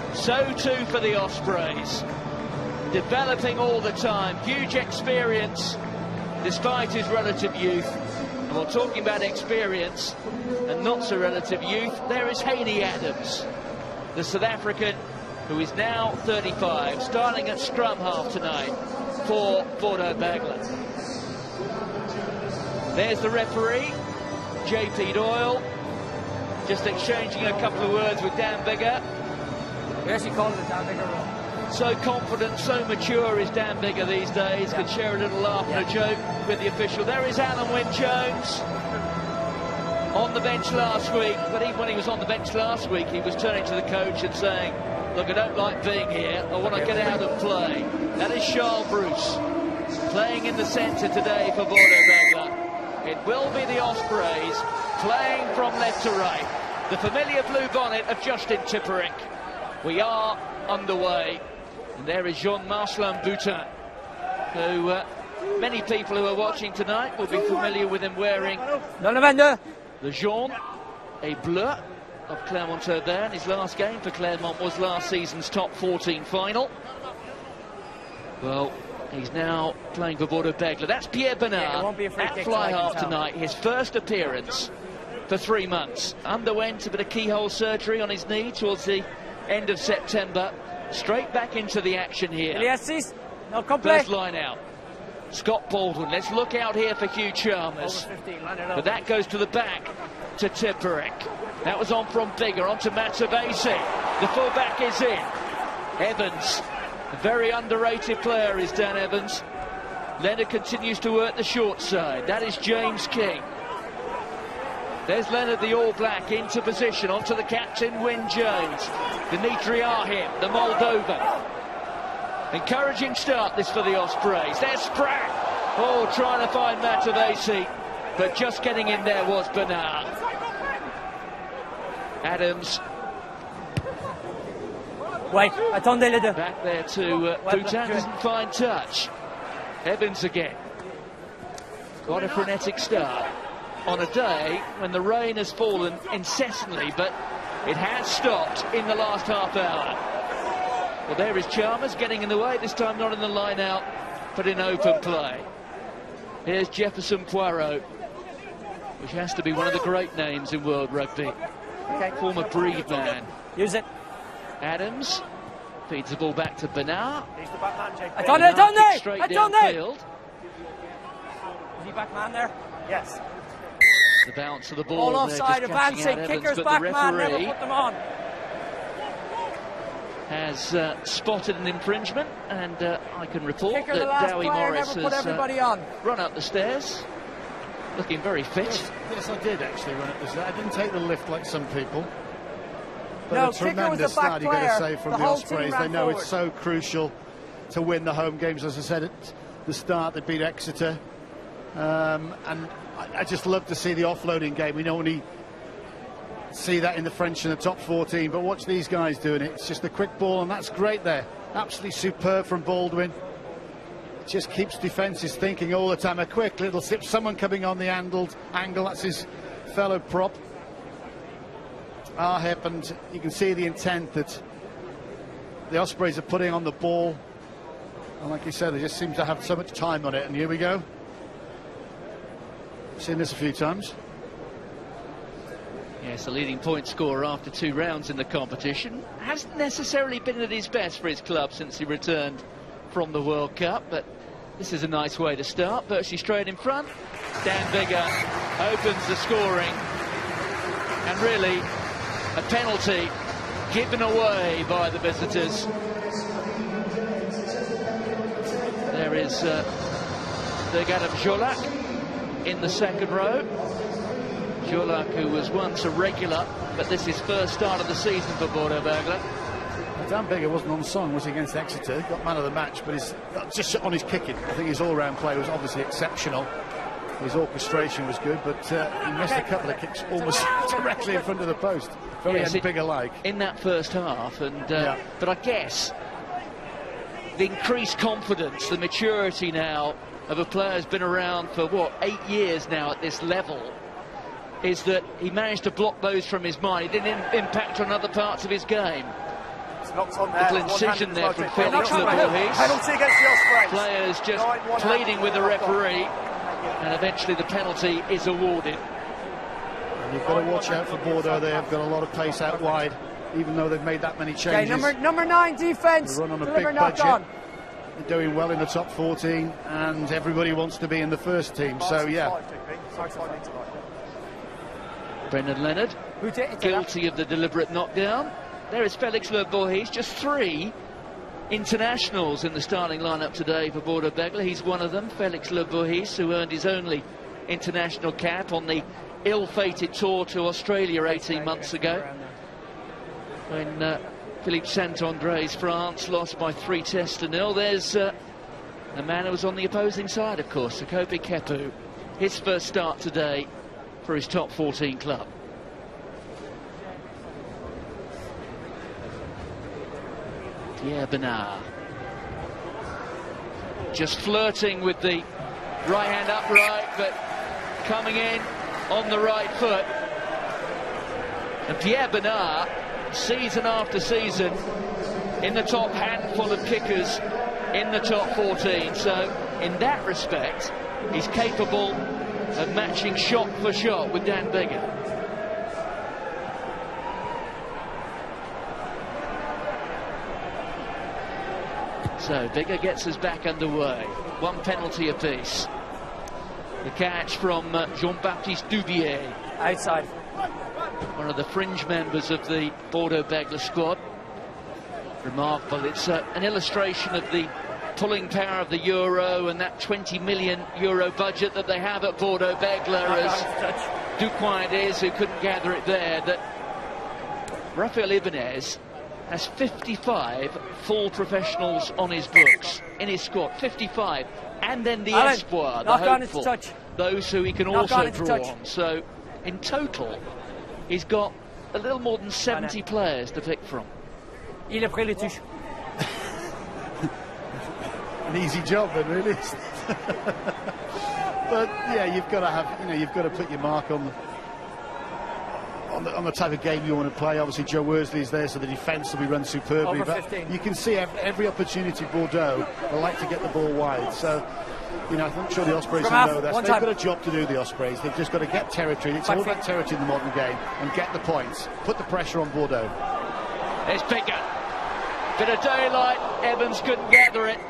So too for the Ospreys. Developing all the time, huge experience despite his relative youth. And we're talking about experience and not so relative youth. There is Haney Adams, the South African who is now 35, starting at scrum half tonight for Bodo Baglert. There's the referee, JP Doyle, just exchanging a couple of words with Dan Biggar. We actually called it Dan Biggar. So confident, so mature is Dan Biggar these days, can share a little laugh and a joke with the official. There is Alan Wynne-Jones on the bench last week, but even when he was on the bench last week, he was turning to the coach and saying, look, I don't like being here, I want to get out and play. That is Charles Bruce, playing in the centre today for Bodo Baglert. It will be the Ospreys playing from left to right. The familiar blue bonnet of Justin Tipuric. We are underway. And there is Jean-Marcel Boutin, who many people who are watching tonight will be familiar with him wearing the jaune et bleu of Clermont-Auvergne. His last game for Clermont was last season's top 14 final. Well, he's now playing for Bodo Baglert. That's Pierre Bernard at fly half tonight, his first appearance for 3 months. Underwent a bit of keyhole surgery on his knee towards the end of September. Straight back into the action here. First line out. Scott Baldwin. Let's look out here for Hugh Chalmers. But that goes to the back to Tipuric. That was on from Biggar, on to Matavesi. The fullback is in. Evans, a very underrated player is Dan Evans. Leonard continues to work the short side. That is James King. There's Leonard, the All Black, into position, onto the captain, Wynne-Jones. Dimitri Arhim, the Moldovan. Encouraging start this for the Ospreys. There's Spratt. Oh, trying to find Matavesi, but just getting in there was Bernard. Adams. Back there to Boutin, doesn't find touch. Evans again. Quite a frenetic start on a day when the rain has fallen incessantly, but it has stopped in the last half hour. Well, there is Chalmers getting in the way, this time not in the line out, but in open play. Here's Jefferson Poirot, which has to be one of the great names in world rugby. Former Breed man. Use it. Adams feeds the ball back to Bernard. I done it! Straight downfield. Is he back man there? Yes. The bounce of the ball. All offside, advancing, kickers back man, never put them on. Has spotted an infringement, and I can report Kicker, that Dowie Morris has run up the stairs, looking very fit. Yes, I did actually run up the stairs. I didn't take the lift like some people. But no, a tremendous start you're going to say from the Ospreys. They know it's so crucial to win the home games. As I said at the start, they beat Exeter. And I just love to see the offloading game. We normally see that in the French in the top 14, but watch these guys doing it. It's just a quick ball, and that's great there. Absolutely superb from Baldwin. Just keeps defences thinking all the time. A quick little slip, someone coming on the angle. That's his fellow prop. Arhip, and you can see the intent that the Ospreys are putting on the ball. And like you said, they just seem to have so much time on it. And here we go. Seen this a few times. Yes, the leading point scorer after 2 rounds in the competition. Hasn't necessarily been at his best for his club since he returned from the World Cup, but this is a nice way to start. Virtually straight in front. Dan Biggar opens the scoring. And really, a penalty given away by the visitors. There is Adam Jolac in the second row. Jolac, who was once a regular, but this is first start of the season for Bodo Baglert. Dan Biggar wasn't on song, was he, against Exeter? Got man of the match, but he's just on his kicking. I think his all-round play was obviously exceptional. His orchestration was good, but he missed a couple of kicks almost directly in front of the post. Very Biggar-like. In that first half, and but I guess the increased confidence, the maturity now of a player who's been around for, what, 8 years now at this level, is that he managed to block those from his mind. He didn't impact on other parts of his game. Knocked on there. Little incision there from Felix Le Bourhis. Penalty against the Ospreys. Players just pleading with the referee, and eventually the penalty is awarded. And you've got to watch out for Bordeaux. They've got a lot of pace out wide, even though they've made that many changes. Okay, number 9 defence. They run on a big budget. They're doing well in the top 14, and everybody wants to be in the first team. So yeah. Brendan Leonard, guilty of the deliberate knockdown. There is Felix Le Bourhis, just 3 internationals in the starting lineup today for Bordeaux-Bègles. He's one of them, Felix Le Bourhis, who earned his only international cap on the ill-fated tour to Australia 18 months ago, when Philippe Saint-André's France lost by 3-0. There's a man who was on the opposing side, of course, Kobe Kepu. His first start today for his top 14 club. Pierre Bernard just flirting with the right hand upright, but coming in on the right foot. And Pierre Bernard, season after season, in the top handful of kickers in the top 14. So in that respect, he's capable of matching shot for shot with Dan Biggar. So Biggar gets us back underway. 1 penalty apiece. The catch from Jean-Baptiste Dubier. Outside. One of the fringe members of the Bordeaux-Bègles squad. Remarkable. It's an illustration of the pulling power of the Euro and that 20 million euro budget that they have at Bordeaux-Bègles, as Ducoin is, who couldn't gather it there, that Rafael Ibanez has 55 full professionals on his books, in his squad, 55, and then the Espoir, the hopeful, those who he can also draw on. So in total, he's got a little more than 70 players to pick from. Il a pris les touches. An easy job then, really. But yeah, you've got to have, you've got to put your mark on the type of game you want to play. Obviously Joe Worsley's there, so the defence will be run superbly, but you can see every opportunity Bordeaux will like to get the ball wide. So I'm sure the Ospreys will know that. They've got a job to do, the Ospreys. They've just got to get territory. It's all about territory in the modern game, and get the points, put the pressure on Bordeaux. It's Biggar. Bit of daylight, Evans couldn't gather it.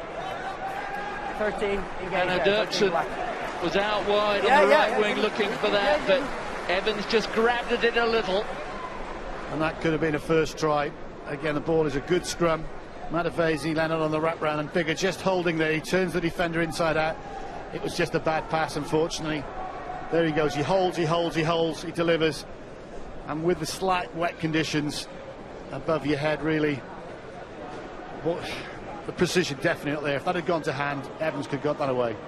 13. And Dirksen was out wide on the right wing looking for that, but Evans just grabbed at it a little. And that could have been a first try. Again, the ball is a good scrum. Matavesi, Leonard on the wraparound, and Biggar just holding there. He turns the defender inside out. It was just a bad pass, unfortunately. There he goes. He holds, he delivers. And with the slight wet conditions above your head, really, the precision definitely not there. If that had gone to hand, Evans could have got that away.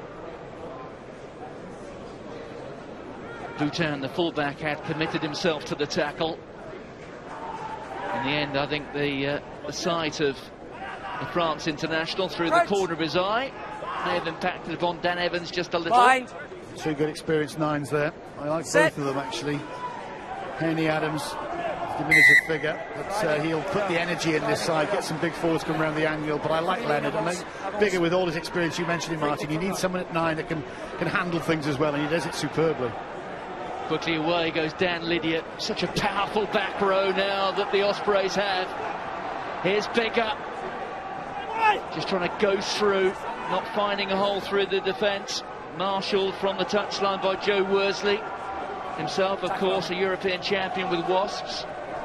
Boutin, the fullback, had committed himself to the tackle. In the end, I think the sight of the France international through the corner of his eye may have impacted upon Dan Evans just a little. 2 good experienced 9s there. I like both of them, actually. Henry Adams, diminutive figure, but he'll put the energy in this side, get some big forwards come around the angle. But I like Leonard. I think Biggar, with all his experience, you mentioned him, Martin, you need someone at 9 that can handle things as well, and he does it superbly. Quickly away goes Dan Lydiate. Such a powerful back row now that the Ospreys have. Here's Biggar, just trying to go through, not finding a hole through the defence. Marshalled from the touchline by Joe Worsley, himself, of course, a European champion with Wasps.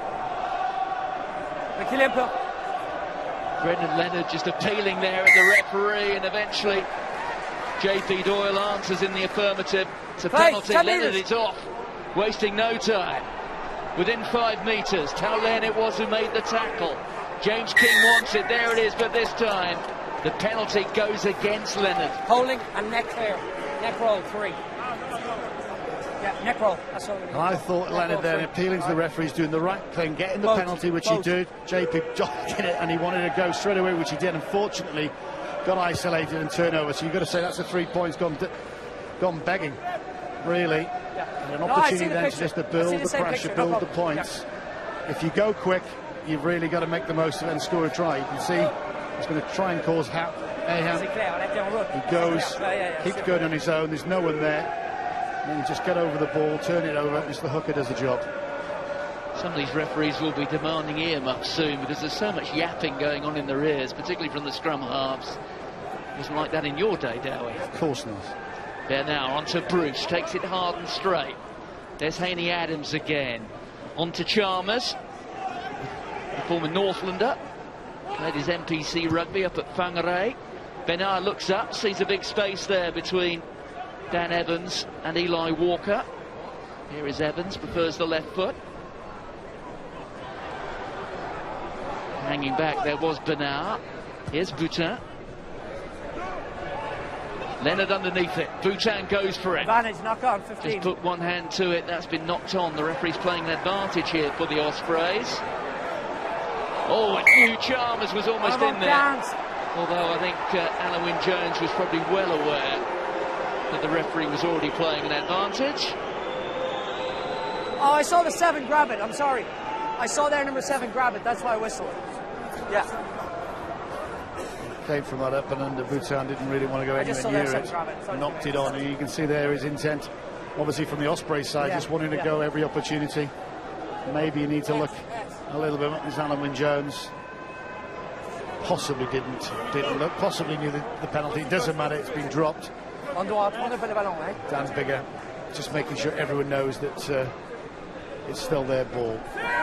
Brendan Leonard just appealing there at the referee, and eventually JP Doyle answers in the affirmative. It's a penalty. Leonard is off, wasting no time. Within 5 metres, Taulen it was who made the tackle. James King wants it, there it is, but this time the penalty goes against Leonard. Holding and neck clear. Neck roll, 3. Yeah, neck roll. That's all. And I thought Leonard there, appealing to the referees, doing the right thing, getting the penalty, which he did. JP jogged it, and he wanted to go straight away, which he did. Unfortunately, got isolated and turnover. So you've got to say that's the 3 points gone begging, really. And an opportunity then to just to build the pressure, build the points. If you go quick, you've really got to make the most of it and score a try. You can see he's going to try and cause Aham. He goes, keeps going on his own, there's no one there. And then you just get over the ball, turn it over, and it's the hooker does the job. Some of these referees will be demanding earmuffs soon because there's so much yapping going on in their ears, particularly from the scrum halves. It wasn't like that in your day, Dowie. Of course not. There now, onto Bruce, takes it hard and straight. There's Haney Adams again. On to Chalmers, the former Northlander. Played his NPC rugby up at Whangarei. Bernard looks up, sees a big space there between Dan Evans and Eli Walker. Here is Evans, prefers the left foot. Hanging back there was Bernard. Here's Boutin. Leonard underneath it. Boutin goes for it. Advantage, knock on, 15. Just put one hand to it. That's been knocked on. The referee's playing an advantage here for the Ospreys. Oh, and Hugh Chalmers was almost in there. Dance. Although I think Alan Wynne-Jones was probably well aware that the referee was already playing an advantage. Oh, I saw the 7 grab it. I'm sorry. I saw their number 7 grab it. That's why I whistled. Yeah. Came from that up and under. Boutin didn't really want to go anywhere near it. Knocked it on, and you can see there his intent, obviously from the Ospreys side, just wanting to go every opportunity. Maybe you need to look a little bit at Alan Wynne-Jones. Possibly didn't look. Possibly knew the penalty. It doesn't matter. It's been dropped. Dan Biggar just making sure everyone knows that it's still their ball.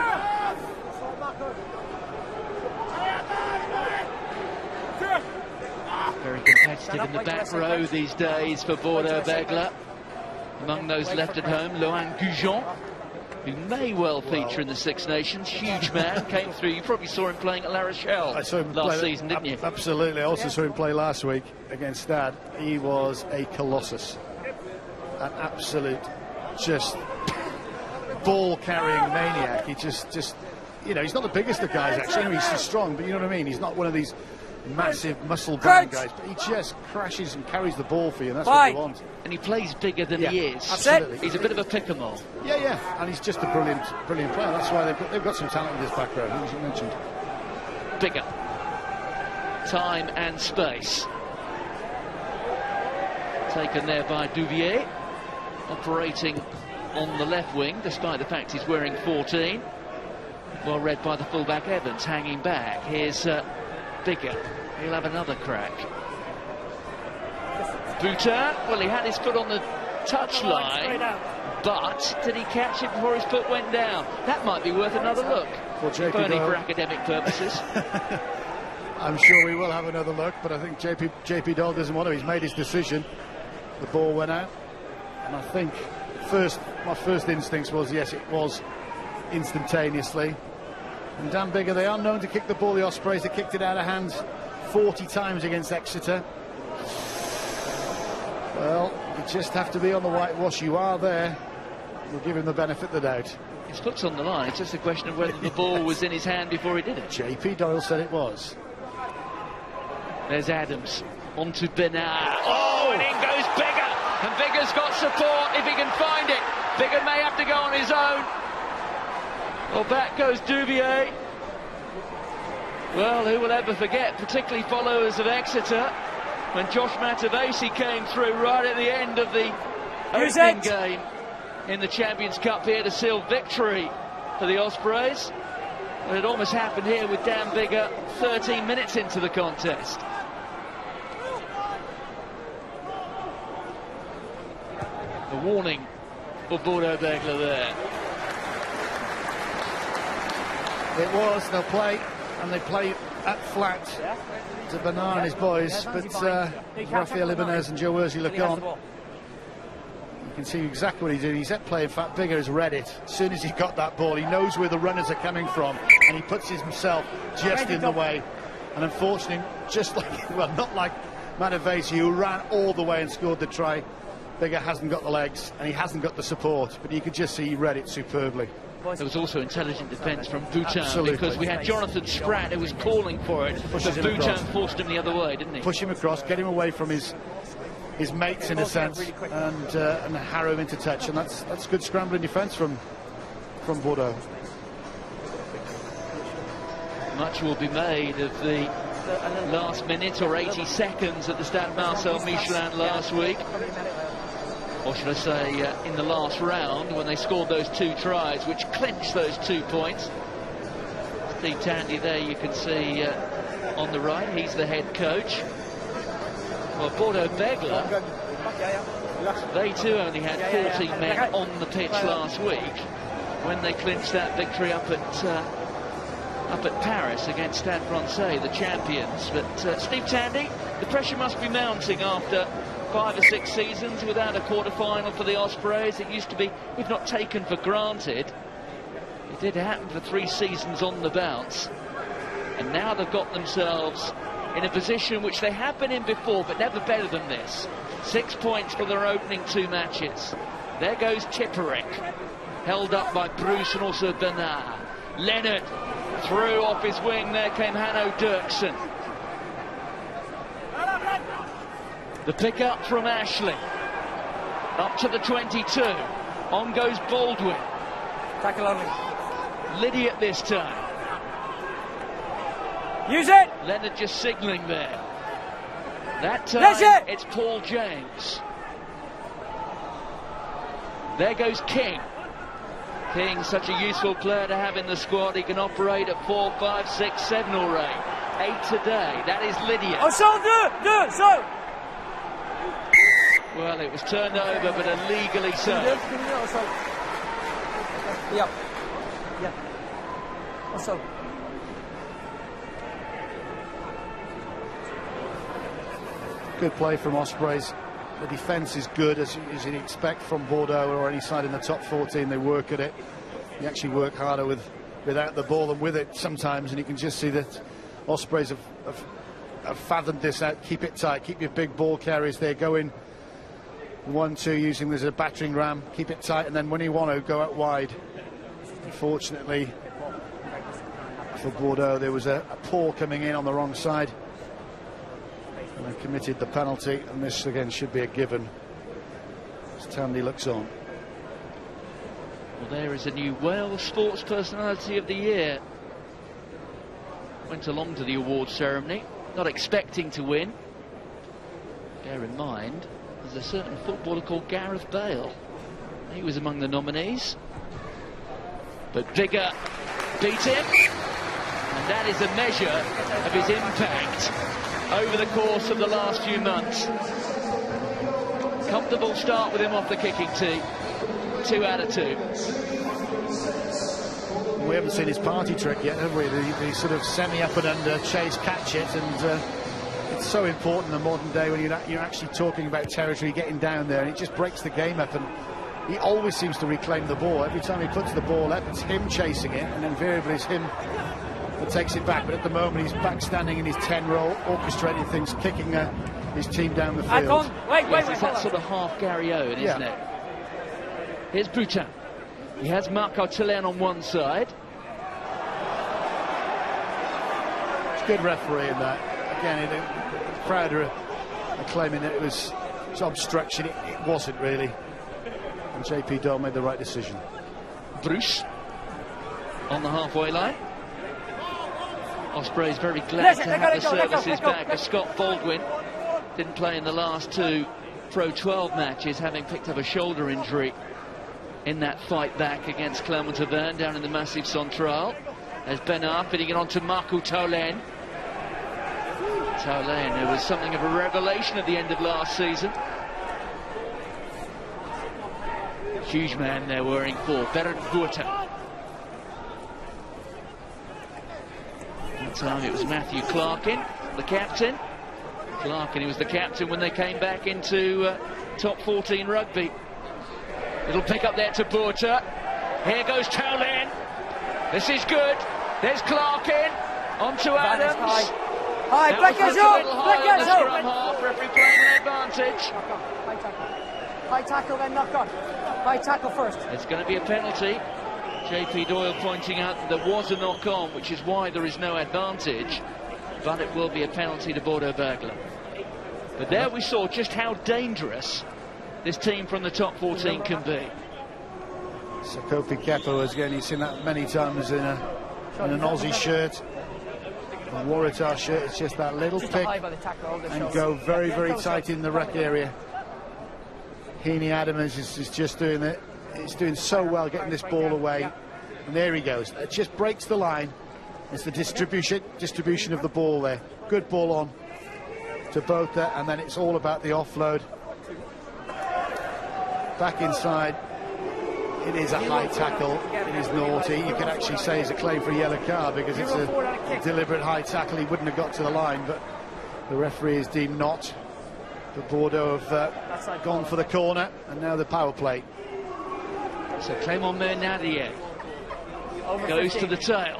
Very competitive in the back row these days for Bordeaux-Bègles. Among those left at home, Lohan Goujon, who may well feature in the Six Nations. Huge man, came through. You probably saw him playing at La Rochelle last season, didn't you? Absolutely. I also saw him play last week against Stade. He was a colossus. An absolute, just ball-carrying maniac. He just, you know, he's not the biggest of guys, actually. He's strong, but you know what I mean? He's not one of these massive muscle-bound guys, but he just crashes and carries the ball for you, and that's what you want. And he plays bigger than he is. Absolutely. He's a bit of a pick-em-all. Yeah, and he's just a brilliant player. That's why they've got some talent in this back row, as you mentioned. Bigger. Time and space. Taken there by Duvier, operating on the left wing, despite the fact he's wearing 14. Well read by the fullback Evans, hanging back. Here's Biggar. He'll have another crack. Boutin, well, he had his foot on the touchline, but did he catch it before his foot went down? That might be worth another look. Only for academic purposes. I'm sure we will have another look, but I think JP Doyle doesn't want to. He's made his decision. The ball went out, and I think my first instincts was, yes, it was instantaneously. And Dan Biggar, they are known to kick the ball, the Ospreys. They kicked it out of hands 40 times against Exeter. Well, you just have to be on the whitewash. You are there. We'll give him the benefit of the doubt. His foot's on the line. It's just a question of whether the ball was in his hand before he did it. JP Doyle said it was. There's Adams. On to Bernard. Oh, and in goes Biggar. And Biggar's got support if he can find it. Biggar may have to go on his own. Well, back goes Duvier. Well, who will ever forget, particularly followers of Exeter, when Josh Matavesi came through right at the end of the opening game in the Champions Cup here to seal victory for the Ospreys. Well, it almost happened here with Dan Biggar 13 minutes into the contest. A warning for Bordeaux-Bègles there. It was, they'll play, and they play at flat to Bernard and his boys, but Raphael Ibanez and Joe Worsley look on. You can see exactly what he's doing. He's at play. In fact, Biggar has read it. As soon as he got that ball, he knows where the runners are coming from, and he puts himself just in the way. And unfortunately, just like, well, not like Matavesi, who ran all the way and scored the try. Biggar hasn't got the legs, and he hasn't got the support, but you could just see he read it superbly. There was also intelligent defence from Boutin, because we had Jonathan Spratt who was calling for it, but Boutin forced him the other way, didn't he? Push him across, get him away from his mates in a sense, and harrow him into touch, and that's good scrambling defence from Bordeaux. Much will be made of the last minute or 80 seconds at the Stade Marcel Michelin last week. Or should I say, in the last round, when they scored those 2 tries, which clinched those 2 points. Steve Tandy there, you can see on the right, he's the head coach. Well, Bordeaux-Bègles, they too only had 14 men on the pitch last week when they clinched that victory up at Paris against Stade Francais, the champions. But Steve Tandy, the pressure must be mounting after 5 or 6 seasons without a quarter-final for the Ospreys. It used to be, if not taken for granted. It did happen for 3 seasons on the bounce. And now they've got themselves in a position which they have been in before, but never better than this. 6 points for their opening 2 matches. There goes Tipperick, held up by Bruce and also Bernard. Leonard threw off his wing, there came Hanno Dirksen. The pick up from Ashley, up to the 22, on goes Baldwin. Tackle only. Lydiate this time. Use it! Leonard just signalling there. That time it's Paul James. There goes King. King, such a useful player to have in the squad. He can operate at 4, 5, 6, 7 or 8. 8 today. That is Lydiate. Oh, so. Well, it was turned over, but illegally so. Yeah. Also. Good play from Ospreys. The defence is good, as you'd expect from Bordeaux or any side in the top 14. They work at it. You actually work harder without the ball than with it sometimes, and you can just see that Ospreys have fathomed this out. Keep it tight, keep your big ball carriers there, go in 1-2 using this as a battering ram, keep it tight, and then when you want to, go out wide. Unfortunately for Bordeaux, there was a paw coming in on the wrong side, and they committed the penalty, and this again should be a given as Tandy looks on. Well, there is a new Wales Sports Personality of the Year. Went along to the award ceremony, not expecting to win. Bear in mind, there's a certain footballer called Gareth Bale. He was among the nominees, but Biggar beat him, and that is a measure of his impact over the course of the last few months. Comfortable start with him off the kicking tee. 2 out of 2. We haven't seen his party trick yet, have we? The sort of semi-up and under, chase, catch it, and it's so important in the modern day when you're actually talking about territory, getting down there, and it just breaks the game up, and he always seems to reclaim the ball. Every time he puts the ball up, it's him chasing it, and invariably it's him that takes it back. But at the moment, he's back standing in his 10 role, orchestrating things, kicking his team down the field. Wait, it's that sort of half Gary Owen, isn't it? Here's Boutin. He has Marc Artelain on one side. It's good refereeing that. Again, the crowd are claiming that it was obstruction. It wasn't really. And JP Doyle made the right decision. Bruce on the halfway line. Ospreys very glad to have the services back of Scott Baldwin. Didn't play in the last 2 Pro 12 matches, having picked up a shoulder injury in that fight back against Clermont-Auvergne down in the Massif Central. There's Bernard fitting it on to Marco Taulen. Taulen, who was something of a revelation at the end of last season. Huge man they're wearing for, Berend Boutin. That time it was Matthew Clarkin, the captain. Clarkin, he was the captain when they came back into top 14 rugby. Little pick up there to Boutin. Here goes Taulen. This is good. There's Clarkin. On to Adams. High, Black goes up. Scrum half, referee playing an advantage. High tackle, then knock on. High tackle first. It's going to be a penalty. JP Doyle pointing out that there was a knock on, which is why there is no advantage. But it will be a penalty to Bordeaux-Bègles. But there we saw just how dangerous this team from the top 14 can be. So Kofi Kepo, again, you've seen that many times in an Aussie shirt. And Waratah shirt, it's just that little pick and go very, very tight in the ruck area. Heaney Adams is just doing it. He's doing so well getting this ball away. And there he goes. It just breaks the line. It's the distribution of the ball there. Good ball on to Botha, and then it's all about the offload. Back inside. It is a high tackle. It is naughty. You could actually say it's a claim for a yellow card because it's a deliberate high tackle. He wouldn't have got to the line, but the referee has deemed not. But Bordeaux have gone for the corner, and now the power play. So Clément Menadier goes to the tail.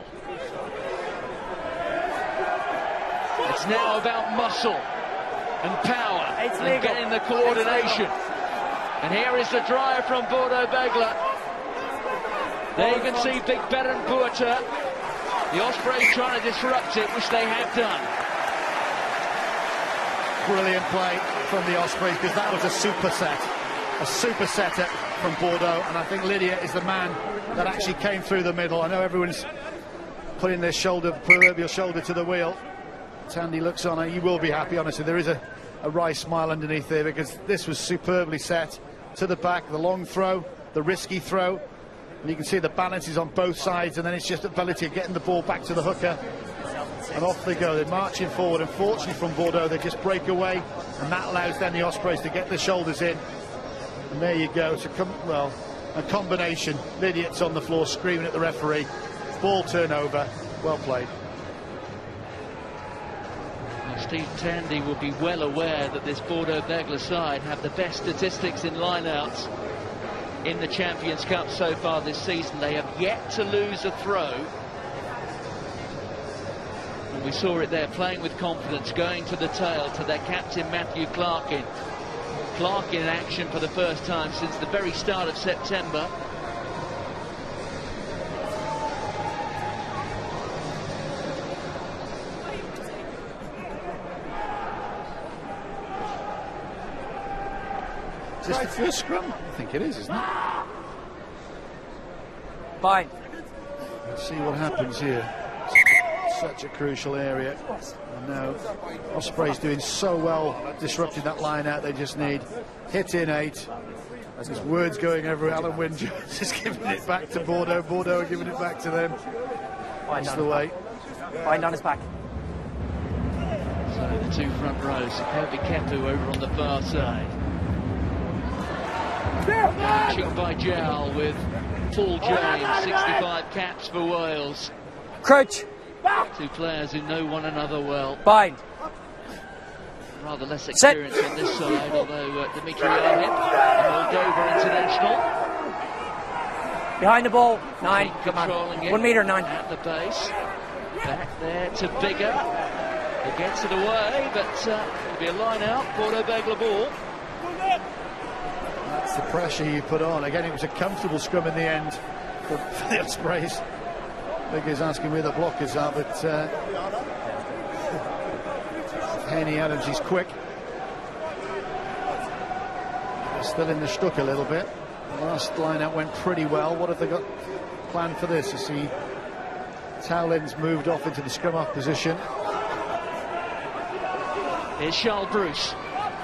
It's now about muscle and power and getting the coordination. And here is the drive from Bodo Begler. There you can see Big Beren Botha. The Ospreys trying to disrupt it, which they have done. Brilliant play from the Ospreys, because that was a super setter from Bordeaux, and I think Lydia is the man that actually came through the middle. I know everyone's putting their proverbial shoulder to the wheel. Tandy looks on, and he will be happy, honestly. There is a wry smile underneath there, because this was superbly set to the back, the long throw, the risky throw, and you can see the balance is on both sides, and then it's just the ability of getting the ball back to the hooker, and off they go. They're marching forward. Unfortunately from Bordeaux, they just break away, and that allows then the Ospreys to get the shoulders in, and there you go. It's a combination. Lydiot's on the floor screaming at the referee. Ball turnover. Well played. Steve Tandy will be well aware that this Bodo Begler side have the best statistics in lineouts in the Champions Cup so far this season. They have yet to lose a throw. And we saw it there, playing with confidence, going to the tail to their captain Matthew Clarkin. Clarkin in action for the first time since the very start of September. Is this the first scrum? I think it is, isn't it? Fine. Let's see what happens here. Such a crucial area. And now Ospreys doing so well disrupting that line out. They just need hit in 8. There's words going everywhere. Alan Wynne is giving it back to Bordeaux. Bordeaux are giving it back to them. That's the way. Fine on his back. So the two front rows, Kobe Kepu over on the far side. Coaching by Jowl with Paul James, 65 caps for Wales. Crouch. Two players who know one another well. Bind. Rather less experience on this side, although Dimitri Arhip, a Moldova international. Behind the ball, 9. Come on. 1 metre 9. At the base. Back there to Bigger. He gets it away, but it'll be a line out. Bodo Begler ball. That's the pressure you put on. Again, it was a comfortable scrum in the end for the Ospreys. Bigger's asking where the blockers are, but Heaney Adams is quick. They're still in the stuck a little bit. The last line-out went pretty well. What have they got planned for this? You see Towlin's moved off into the scrum-off position. Here's Charles Bruce.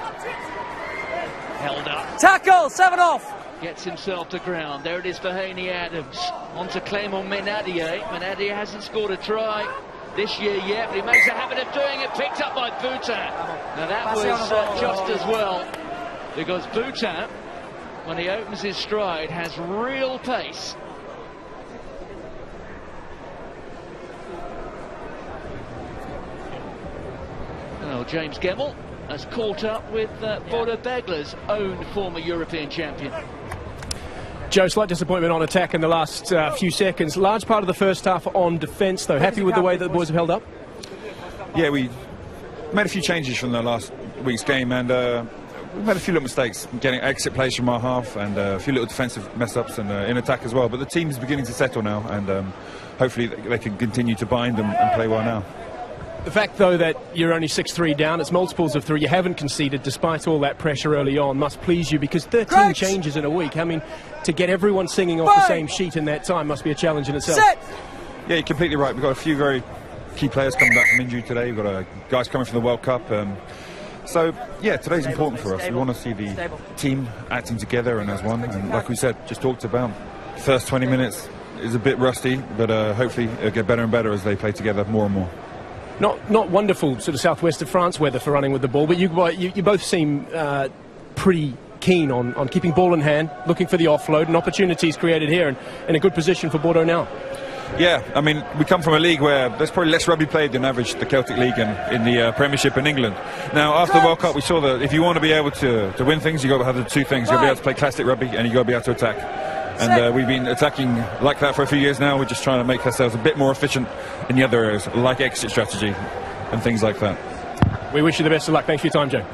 Held up. Tackle, 7 off. Gets himself to ground. There it is for Heaney Adams. On to Clément Menadier. Menadier hasn't scored a try this year yet, but he makes a habit of doing it. Picked up by Botha. Now that was just as well, because Botha, when he opens his stride, has real pace. Well, James Gemmell has caught up with Bodo Begler's own former European champion. Joe, slight disappointment on attack in the last few seconds. Large part of the first half on defence, though. Happy with the way that the boys have held up? Yeah, we made a few changes from the last week's game, and we made a few little mistakes, getting exit plays from our half, and a few little defensive mess-ups, and in attack as well. But the team is beginning to settle now, and hopefully they can continue to bind and play well now. The fact, though, that you're only 6-3 down, it's multiples of 3, you haven't conceded despite all that pressure early on, must please you, because 13 changes in a week. I mean, to get everyone singing off the same sheet in that time must be a challenge in itself. Set. Yeah, you're completely right. We've got a few very key players coming back from injury today. We've got guys coming from the World Cup. So, yeah, today's important for us. We want to see the team acting together and as one. And like we said, just talked about, the first 20 minutes is a bit rusty, but hopefully it'll get better and better as they play together more and more. Not wonderful sort of southwest of France weather for running with the ball, but you both seem pretty keen on keeping ball in hand, looking for the offload, and opportunities created here, and in a good position for Bordeaux now. Yeah, I mean, we come from a league where there's probably less rugby played than average, the Celtic League and in the Premiership in England. Now, after the World Cup, we saw that if you want to be able to win things, you've got to have the two things. You've got to be able to play classic rugby, and you've got to be able to attack. And we've been attacking like that for a few years now. We're just trying to make ourselves a bit more efficient in the other areas, like exit strategy and things like that. We wish you the best of luck. Thanks for your time, Joe.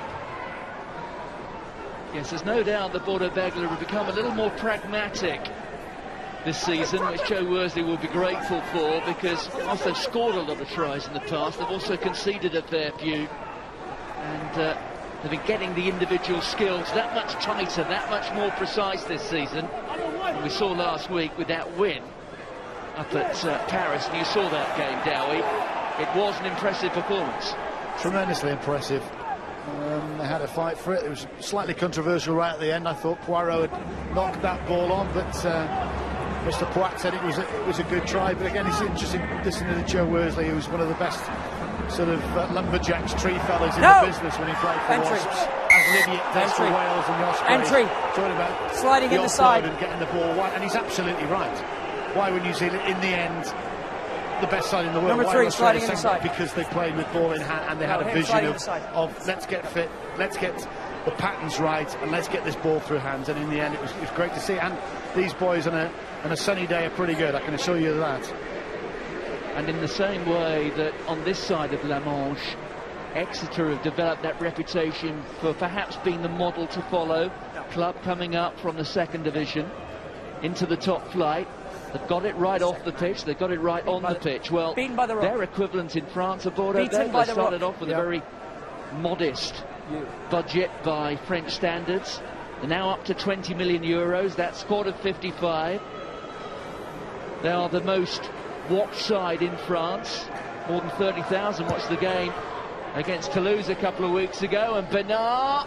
Yes, there's no doubt that Bordeaux Begley will become a little more pragmatic this season, which Joe Worsley will be grateful for, because whilst they've scored a lot of tries in the past, they've also conceded a fair few, and they've been getting the individual skills that much tighter, that much more precise this season. And we saw last week with that win up at Paris, and you saw that game, Dowie. It was an impressive performance. Tremendously impressive. They had a fight for it. It was slightly controversial right at the end. I thought Poirot had knocked that ball on, but Mr. Poit said it was a good try. But again, it's interesting listening to Joe Worsley, who's one of the best sort of lumberjacks, tree fellas in the business when he played for Wasps, as Lydiate does for Wales and the Ospreys. Talking about sliding in the side and getting the ball wide, and he's absolutely right. Why would New Zealand, in the end, the best side in the world? Number 3, sliding in the side. Because they played with ball in hand and they had a vision of let's get fit, let's get the patterns right, and let's get this ball through hands. And in the end, it was great to see. And these boys on a sunny day are pretty good, I can assure you that. And in the same way that on this side of La Manche, Exeter have developed that reputation for perhaps being the model to follow. Club coming up from the 2nd division into the top flight. They've got it right off the pitch, they've got it right on the pitch. Well, their equivalent in France are Bordeaux. They started off with a very modest budget by French standards. They're now up to 20 million euros. That squad of 55. They are the most watched side in France. More than 30,000 watched the game against Toulouse a couple of weeks ago. And Bernard,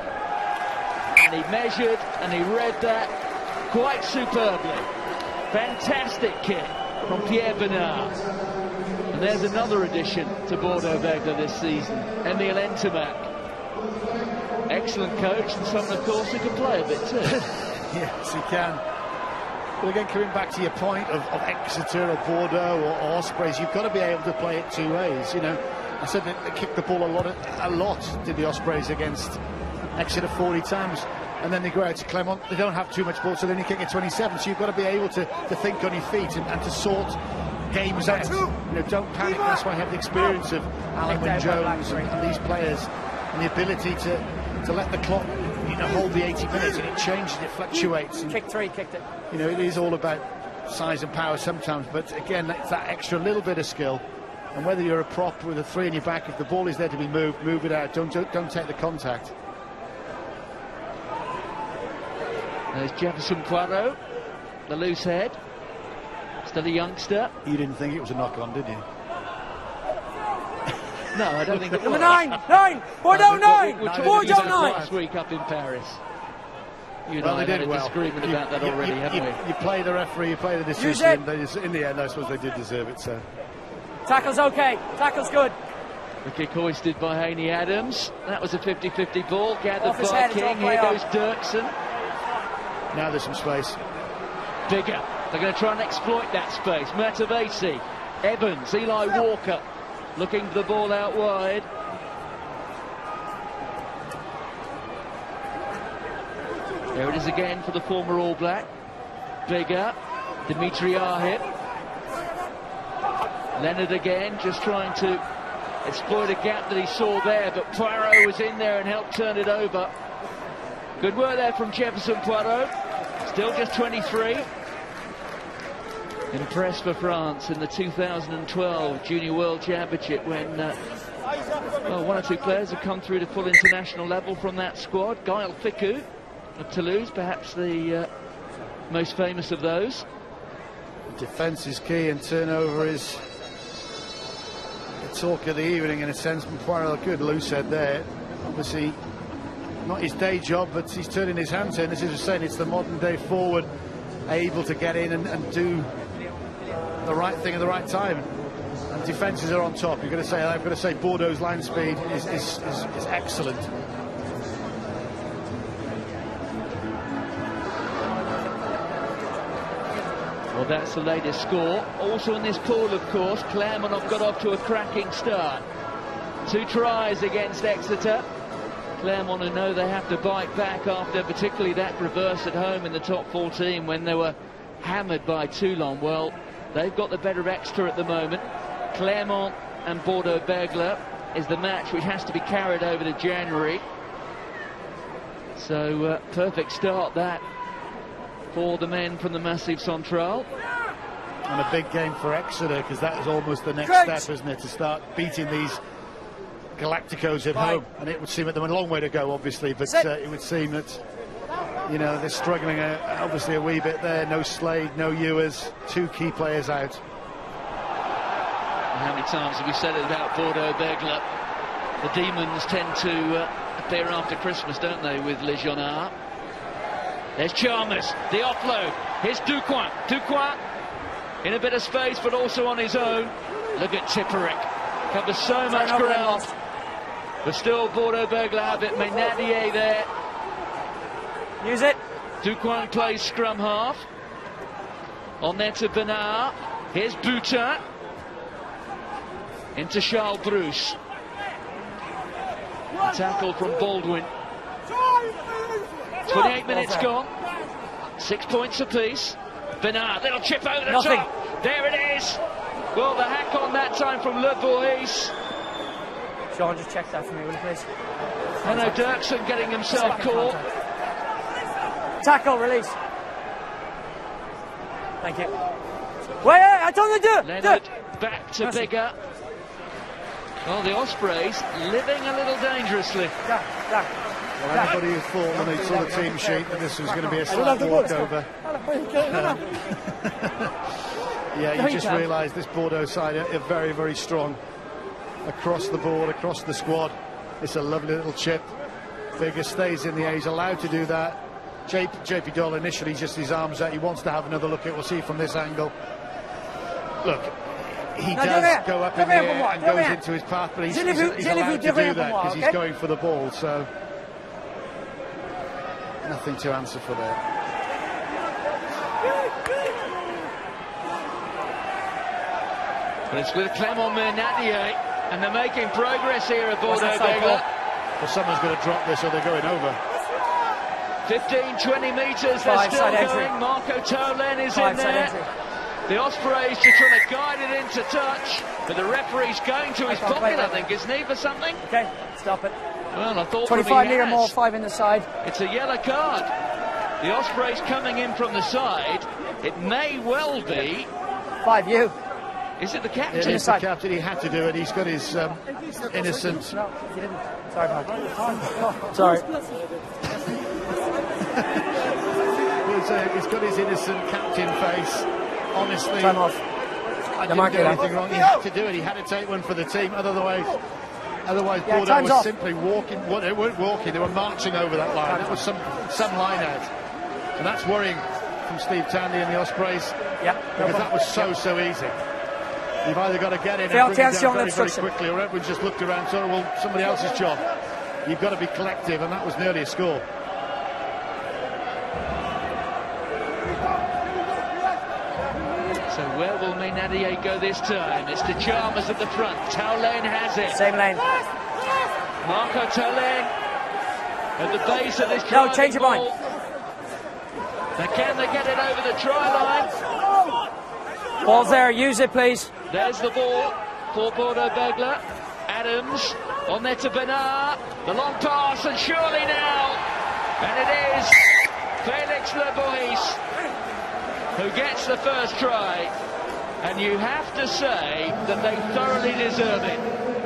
and he measured and he read that quite superbly. Fantastic kick from Pierre Bernard. And there's another addition to Bordeaux Begley this season, Emile Ntamak. Excellent coach, and someone, of course, who can play a bit too. Yes, he can. Well, again, coming back to your point of Exeter or Bordeaux or Ospreys, you've got to be able to play it two ways. You know, I said that they kicked the ball a lot did the Ospreys against Exeter 40 times. And then they go out to Clermont, they don't have too much ball, so then you kick at 27, so you've got to be able to think on your feet and to sort games out. You know, don't panic. That's why I have the experience of Alan Wynne-Jones and these players, and the ability to let the clock, you know, hold the 80 minutes, and it changes, it fluctuates. And, kicked it. You know, it is all about size and power sometimes, but again, it's that extra little bit of skill. And whether you're a prop with a 3 in your back, if the ball is there to be moved, move it out. Don't take the contact. There's Jefferson Poirot, the loose head, still a youngster. You didn't think it was a knock-on, did you? No, I don't think it was. Number 9! Bordeaux 9! Bordeaux 9! Last week up in Paris. You and I had a disagreement about that already, haven't we? You play the referee, you play the decision. In the end, I suppose they did deserve it, so. Tackle's okay, tackle's good. The kick hoisted by Haney Adams. That was a 50-50 ball, gathered by King. Here goes Dirksen. Now there's some space. Bigger. They're going to try and exploit that space. Matavesi, Evans, Eli Walker looking for the ball out wide. There it is again for the former All Black. Bigger. Dimitri Arhip. Leonard again, just trying to exploit a gap that he saw there, but Poirot was in there and helped turn it over. Good work there from Jefferson Poirot. Still just 23. Impressed for France in the 2012 Junior World Championship when well, 1 or 2 players have come through to full international level from that squad. Gaël Fickou of Toulouse, perhaps the most famous of those. Defence is key and turnover is talk of the evening in a sense. Poirot, good Lou said there, obviously not his day job, but he's turning his hand to it. This is just saying it's the modern day forward, able to get in and do the right thing at the right time. And defences are on top. I've got to say Bordeaux's line speed is excellent. Well, that's the latest score. Also in this pool, of course, Claremont have got off to a cracking start. 2 tries against Exeter. Claremont, who know they have to bite back after particularly that reverse at home in the top 14 when they were hammered by Toulon. Well, they've got the better of Exeter at the moment. Claremont and Bordeaux-Bègles is the match which has to be carried over to January. So perfect start that for the men from the Massif Central. And a big game for Exeter, because that is almost the next step, isn't it, to start beating these Galacticos at home. And it would seem that they're a long way to go, obviously, but it would seem that, you know, they're struggling obviously a wee bit there. No Slade, no Ewers, 2 key players out. How many times have we said it about Bordeaux-Bègles? The demons tend to appear after Christmas, don't they, with Legionnaires? There's Chalmers, the offload. Here's Ducoin. Ducoin in a bit of space, but also on his own. Look at Tipperick. Covers so much ground. But still, Bordeaux-Bègles have it. Menadier there. Use it. Ducoin plays scrum half. On there to Bernard. Here's Boutin. Into Charles Bruce. A tackle from Baldwin. 28 minutes gone. 6 points apiece. Bernard, little chip over the top. There it is. Well, the hack on that time from Le Bois. Sean, just check that for me, will you please? Hanno Dirksen getting himself caught. Tackle, release. Thank you. Wait, I told you to do it. Leonard back to Biggar. Well, the Ospreys living a little dangerously. Well, anybody who thought when they saw the team sheet that this was going to be a slight walkover. Yeah, you just realised this Bordeaux side are very, very strong. Across the board, across the squad. It's a lovely little chip. Biggar stays in the air, he's allowed to do that. JP Doll initially just his arms out, he wants to have another look at, we'll see from this angle. Look, he does go up in the air and goes into his path, but he's allowed to do that because he's going for the ball, so nothing to answer for there. But it's with Clément Menadier, and they're making progress here at Bordeaux-Bègles. Well, someone's going to drop this or they're going over. 15-20 metres, they're still going. Marco Tolin is in there. The Ospreys just trying to guide it into touch, but the referee's going to his pocket, I think, isn't he, for something? Okay, stop it. Well, I thought 25 metre more, 5 in the side. It's a yellow card. The Ospreys coming in from the side. It may well be 5 you. Is it the captain? It is the captain. He had to do it. He's got his innocent. No, he didn't. Sorry, Mark. Sorry. He's got his innocent captain face. Honestly, time off. I didn't do anything wrong. He had to do it. He had to take one for the team. Otherwise, Bordeaux was simply walking. Well, they weren't walking. They were marching over that line. That was some line out, and that's worrying from Steve Tandy and the Ospreys. Yeah, because that was so easy. You've either got to get in and bring it down very quickly, or everyone just looked around and thought, well, somebody else's job. You've got to be collective, and that was nearly a score. So where will Menadier go this time? It's to Chalmers at the front. Tolin has it. Same lane. Marco Tolin at the base of this No, change your mind. Can they get it over the try line? Ball's there, use it, please. There's the ball for Bordeaux-Bègles. Adams on there to Bernard. The long pass, and surely now. And it is Félix Le Bois who gets the first try. And you have to say that they thoroughly deserve it.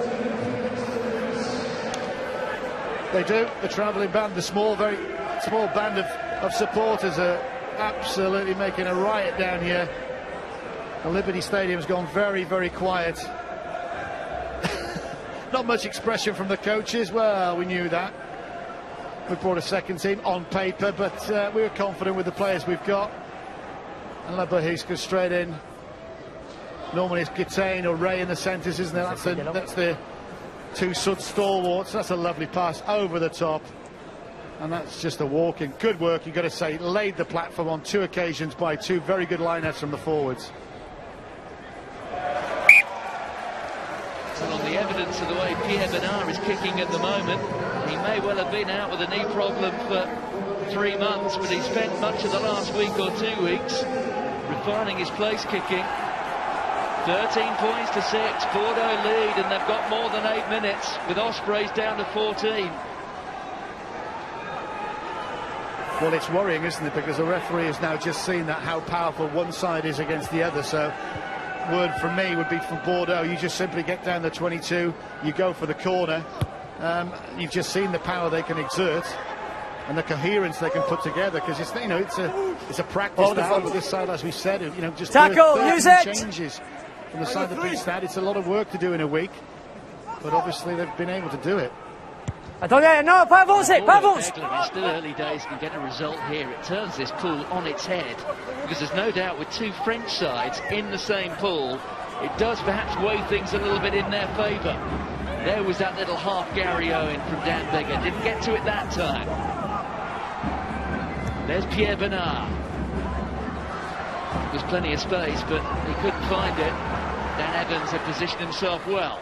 They do. The travelling band, the very small band of supporters are absolutely making a riot down here. The Liberty Stadium's gone very, very quiet. Not much expression from the coaches. Well, we knew that. We brought a second team on paper, but we were confident with the players we've got. And La Bahis goes straight in. Normally it's Gitain or Ray in the centres, isn't it? That's the two stalwarts. That's a lovely pass over the top. And that's just a walk-in. Good work, you've got to say. Laid the platform on 2 occasions by 2 very good line-outs from the forwards. And on the evidence of the way Pierre Bernard is kicking at the moment, he may well have been out with a knee problem for 3 months, but he spent much of the last week or 2 weeks refining his place kicking. 13 points to 6, Bordeaux lead, and they've got more than 8 minutes with Ospreys down to 14. Well, it's worrying, isn't it? Because the referee has now just seen that how powerful one side is against the other. So, word from me would be from Bordeaux, you just simply get down the 22, you go for the corner. You've just seen the power they can exert and the coherence they can put together, because it's, you know, it's a practice now with this side, as we said, you know, just tackle, use it. Changes from the side of the stat. It's a lot of work to do in a week, but obviously they've been able to do it. Attendez, no, pas avancer, pas avancer. It's still early days, can get a result here. It turns this pool on its head, because there's no doubt with 2 French sides in the same pool, it does perhaps weigh things a little bit in their favour. There was that little half Gary Owen from Dan Biggar, didn't get to it that time. There's Pierre Bernard. There's plenty of space, but he couldn't find it. Dan Evans had positioned himself well.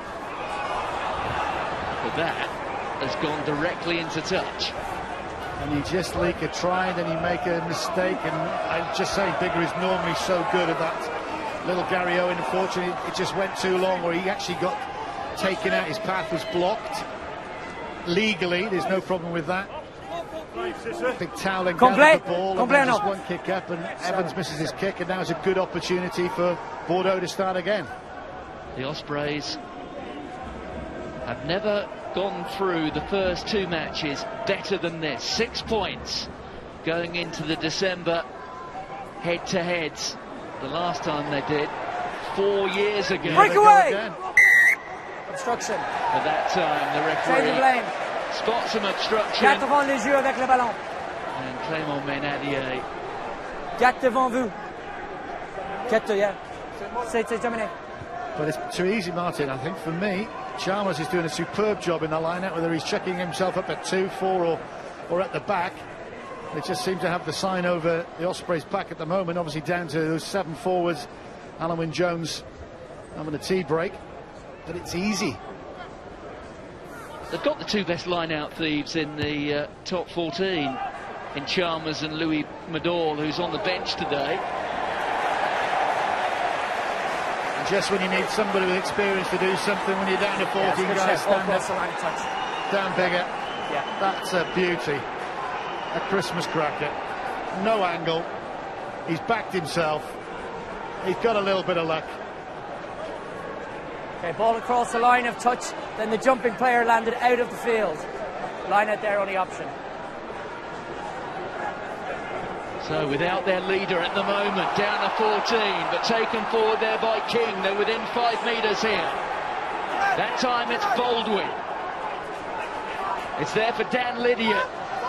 But that has gone directly into touch. And you just leak a try, then you make a mistake, and I'm just saying Biggar is normally so good at that. Little Gary Owen, unfortunately, it just went too long, where he actually got taken out. His path was blocked legally, there's no problem with that. Big toweling down the ball, and then just one kick up, and Evans misses his kick, and now is a good opportunity for Bordeaux to start again. The Ospreys have never gone through the first 2 matches better than this. 6 points going into the December head-to-heads. The last time they did, 4 years ago. Breakaway! Obstruction. At that time, the referee spots some obstruction. Quatre devant les yeux avec le ballon. And Clément Ménadier. Quatre devant vous. Quatre, yeah. C'est terminé. But it's too easy, Martin, I think, for me. Chalmers is doing a superb job in the line-out, whether he's checking himself up at 2, 4 or at the back. They just seem to have the sign over the Ospreys' back at the moment, obviously down to those 7 forwards. Alan Wynne-Jones having a tea break, but it's easy. They've got the 2 best line-out thieves in the top 14 in Chalmers and Louis Medall, who's on the bench today. And just when you need somebody with experience to do something, when you're down to 14 guys, stand up. Dan Biggar, that's a beauty. A Christmas cracker. No angle. He's backed himself. He's got a little bit of luck. Okay, ball across the line of touch, then the jumping player landed out of the field. Line out there, only option. So without their leader at the moment, down to 14, but taken forward there by King. They're within 5 metres here. That time it's Baldwin. It's there for Dan Lydiard.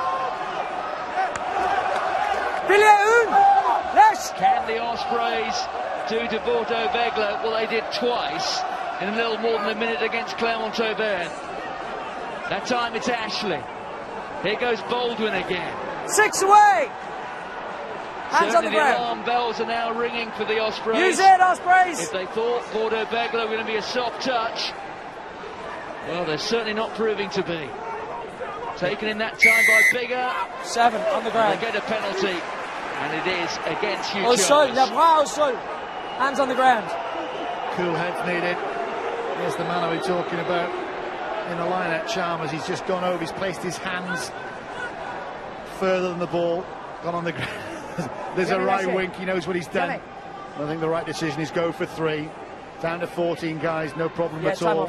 Can the Ospreys do to Bordeaux-Bègles what they did twice in a little more than a minute against Clermont-Auvergne? That time it's Ashley. Here goes Baldwin again. 6 away! Hands on the ground. The alarm bells are now ringing for the Ospreys. Use it, Ospreys! If they thought Bordeaux-Bègles were going to be a soft touch, well, they're certainly not proving to be. Taken in that time by Biggar. 7 on the ground. They get a penalty, and it is against Hugh Au sol, Chalmers. le bras au sol. Hands on the ground. Cool heads needed. Here's the man we're talking about in the line at Chalmers. He's just gone over, he's placed his hands further than the ball, gone on the ground. There's a right wink, he knows what he's done. I think the right decision is go for 3. Down to 14 guys, no problem at all.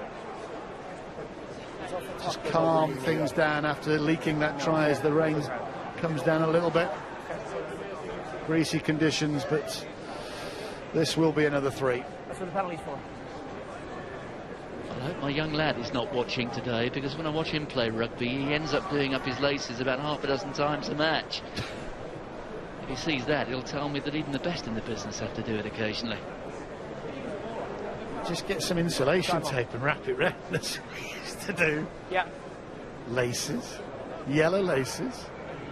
Just calm things down after leaking that try as the rain comes down a little bit. Greasy conditions, but this will be another 3. That's what the penalty's for. Well, my young lad is not watching today, because when I watch him play rugby, he ends up doing up his laces about half a dozen times a match. If he sees that, he'll tell me that even the best in the business have to do it occasionally. Just get some insulation tape and wrap it round. That's what he used to do. Yeah. Laces. Yellow laces.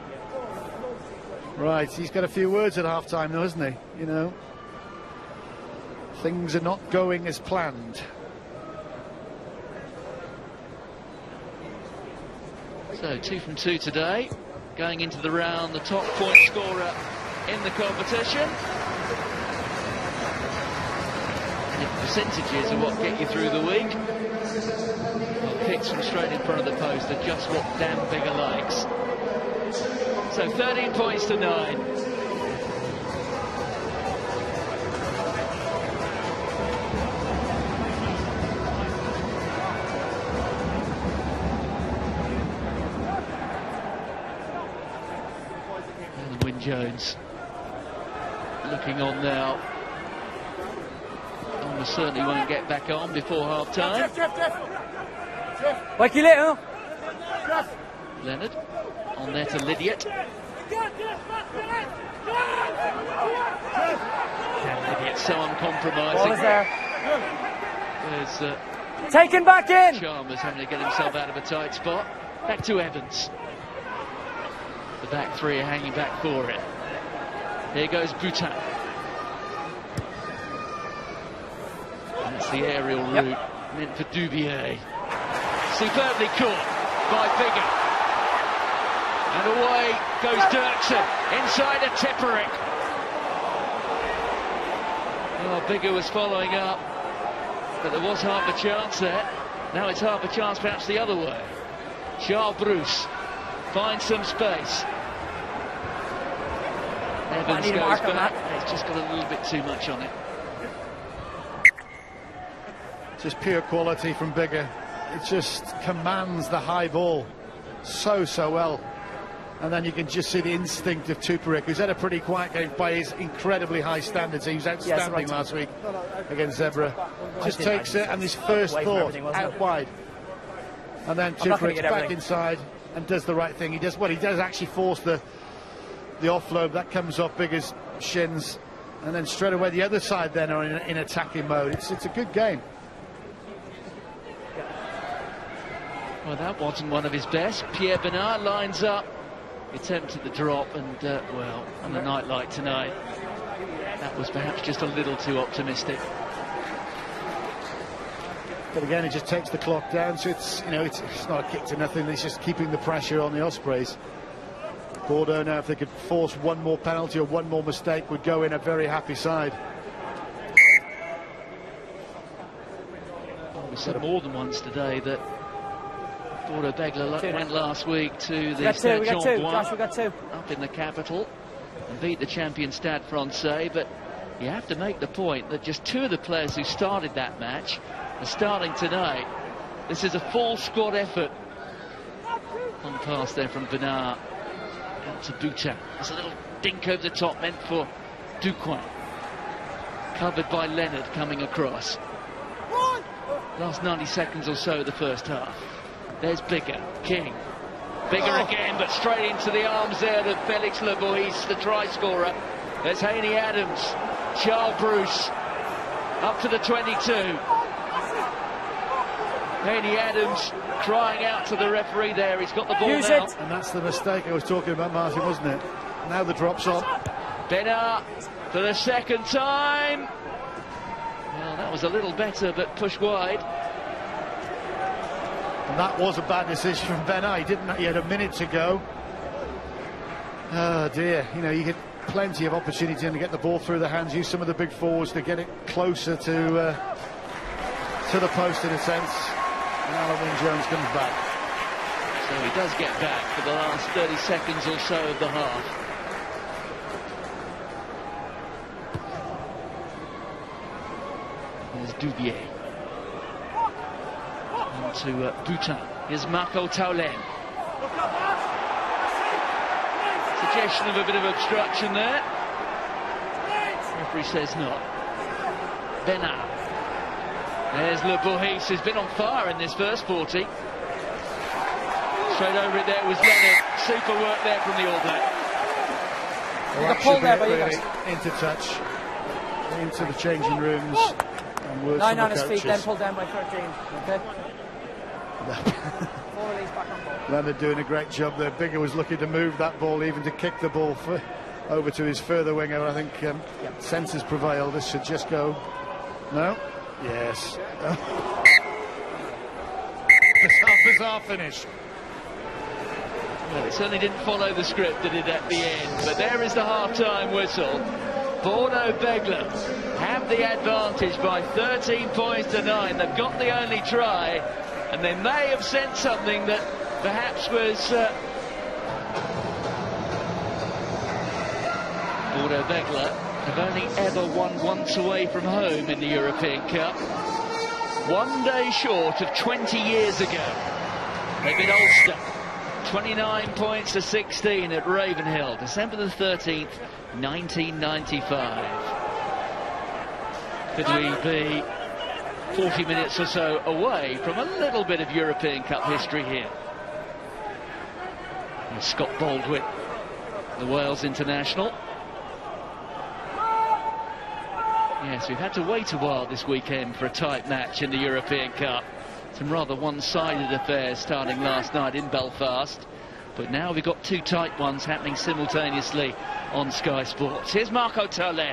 Right, he's got a few words at half-time though, hasn't he? You know, things are not going as planned. So 2 from 2 today, going into the round, the top point scorer in the competition. And if percentages are what get you through the week, well, kicks from straight in front of the post are just what Dan Biggar likes. So 13 points to 9. And Wyn Jones looking on now. Almost certainly won't get back on before half time. Like you later. Leonard on there to Lydiate. Lydiate's so uncompromising. Ball is there. There's Taken back in. Chalmers having to get himself out of a tight spot. Back to Evans. The back three are hanging back for it. Here goes Boutin. That's the aerial route meant for Dubier. Superbly caught by Biggar. And away goes Dirksen, inside a Tipperick. Oh, Biggar was following up, but there was half a chance there. Now it's half a chance perhaps the other way. Charles Bruce finds some space. Evans goes back. It's just got a little bit too much on it. Just pure quality from Biggar. It just commands the high ball so well. And then you can just see the instinct of Tipperick, who's had a pretty quiet game by his incredibly high standards. He was outstanding last week against Zebra. Just takes it, and his first thought, out wide. And then Tipperick's back inside and does the right thing. He does actually force the offload. That comes off Biggar's shins. And then straight away the other side then are in attacking mode. It's a good game. Well, that wasn't one of his best. Pierre Bernard lines up. He attempted the drop, and well, on a night like tonight, that was perhaps just a little too optimistic. But again, it just takes the clock down, so it's not a kick to nothing. It's just keeping the pressure on the Ospreys. Bordeaux now, if they could force one more penalty or one more mistake, would go in a very happy side. We said more than once today that Bordeaux Begler went last week to the Stade Jean-Bouin up in the capital and beat the champion Stade Francais, but you have to make the point that just 2 of the players who started that match are starting tonight. This is a full squad effort. On pass there from Bernard out to Boutin. There's a little dink over the top meant for Ducoin, covered by Leonard coming across. Last 90 seconds or so of the first half. There's Biggar, King. Biggar again, but straight into the arms there of Felix Lebois, the try scorer. There's Haney Adams, Charles Bruce, up to the 22. Haney Adams crying out to the referee there. He's got the ball now. And that's the mistake I was talking about, Martin, wasn't it? Now the drop's on. Bernard for the second time. Well, that was a little better, but pushed wide. And that was a bad decision from Bernard. He had a minute to go. Oh dear, you get plenty of opportunity to get the ball through the hands, use some of the big forwards to get it closer to the post in a sense. And Alan Wyn Jones comes back. So he does get back for the last 30 seconds or so of the half. There's Dubier. On to Boutin. Here's Marco Taulen. Suggestion of a bit of obstruction there. The referee says not. Bernard. There's Le Bourhis, who's been on fire in this first 40. Straight over it there was Leonard. Super work there from the All Black. Well, pull there, really into touch, into the changing rooms. And words 9 from on the his coaches. feet, then pulled down by 13. Okay. 4 release back on ball. Leonard doing a great job there. Biggar was looking to move that ball, even to kick the ball over to his further winger. I think senses prevail. This should just go. No? Yes. Bizarre finish. Well, it certainly didn't follow the script, did it, at the end? But there is the half-time whistle. Bordeaux Begler have the advantage by 13 points to 9. They've got the only try, and they may have sent something that perhaps was... Bordeaux Begler have only ever won once away from home in the European Cup. 1 day short of 20 years ago. They beat Ulster 29 points to 16 at Ravenhill, December the 13th, 1995. Could we be 40 minutes or so away from a little bit of European Cup history here? And Scott Baldwin, the Wales international. Yes, we've had to wait a while this weekend for a tight match in the European Cup. Some rather one-sided affairs starting last night in Belfast, but now we've got 2 tight ones happening simultaneously on Sky Sports. Here's Marco Taulén.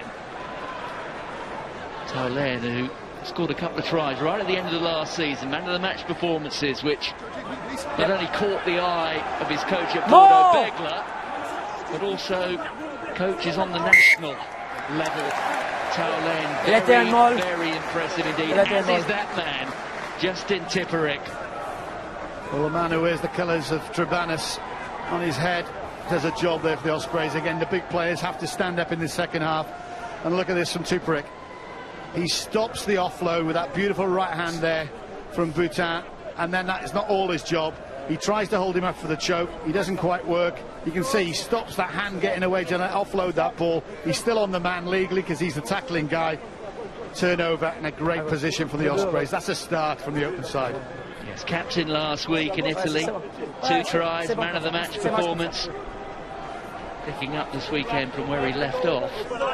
Taulén, who scored a couple of tries right at the end of the last season, man of the match performances, which not only caught the eye of his coach at Bordeaux Begler, but also coaches on the national level. Taulén, very impressive indeed, as is that man, Justin Tipuric. Well, the man who wears the colours of Trebanis on his head does a job there for the Ospreys. Again, the big players have to stand up in the second half. And look at this from Tipuric. He stops the offload with that beautiful right hand there from Boutin, and then that is not all his job. He tries to hold him up for the choke. He doesn't quite work. You can see he stops that hand getting away to offload that ball. He's still on the man legally because he's the tackling guy. Turnover in a great position for the Ospreys. That's a start from the open side. Yes, captain last week in Italy. 2 tries, man of the match performance. Picking up this weekend from where he left off.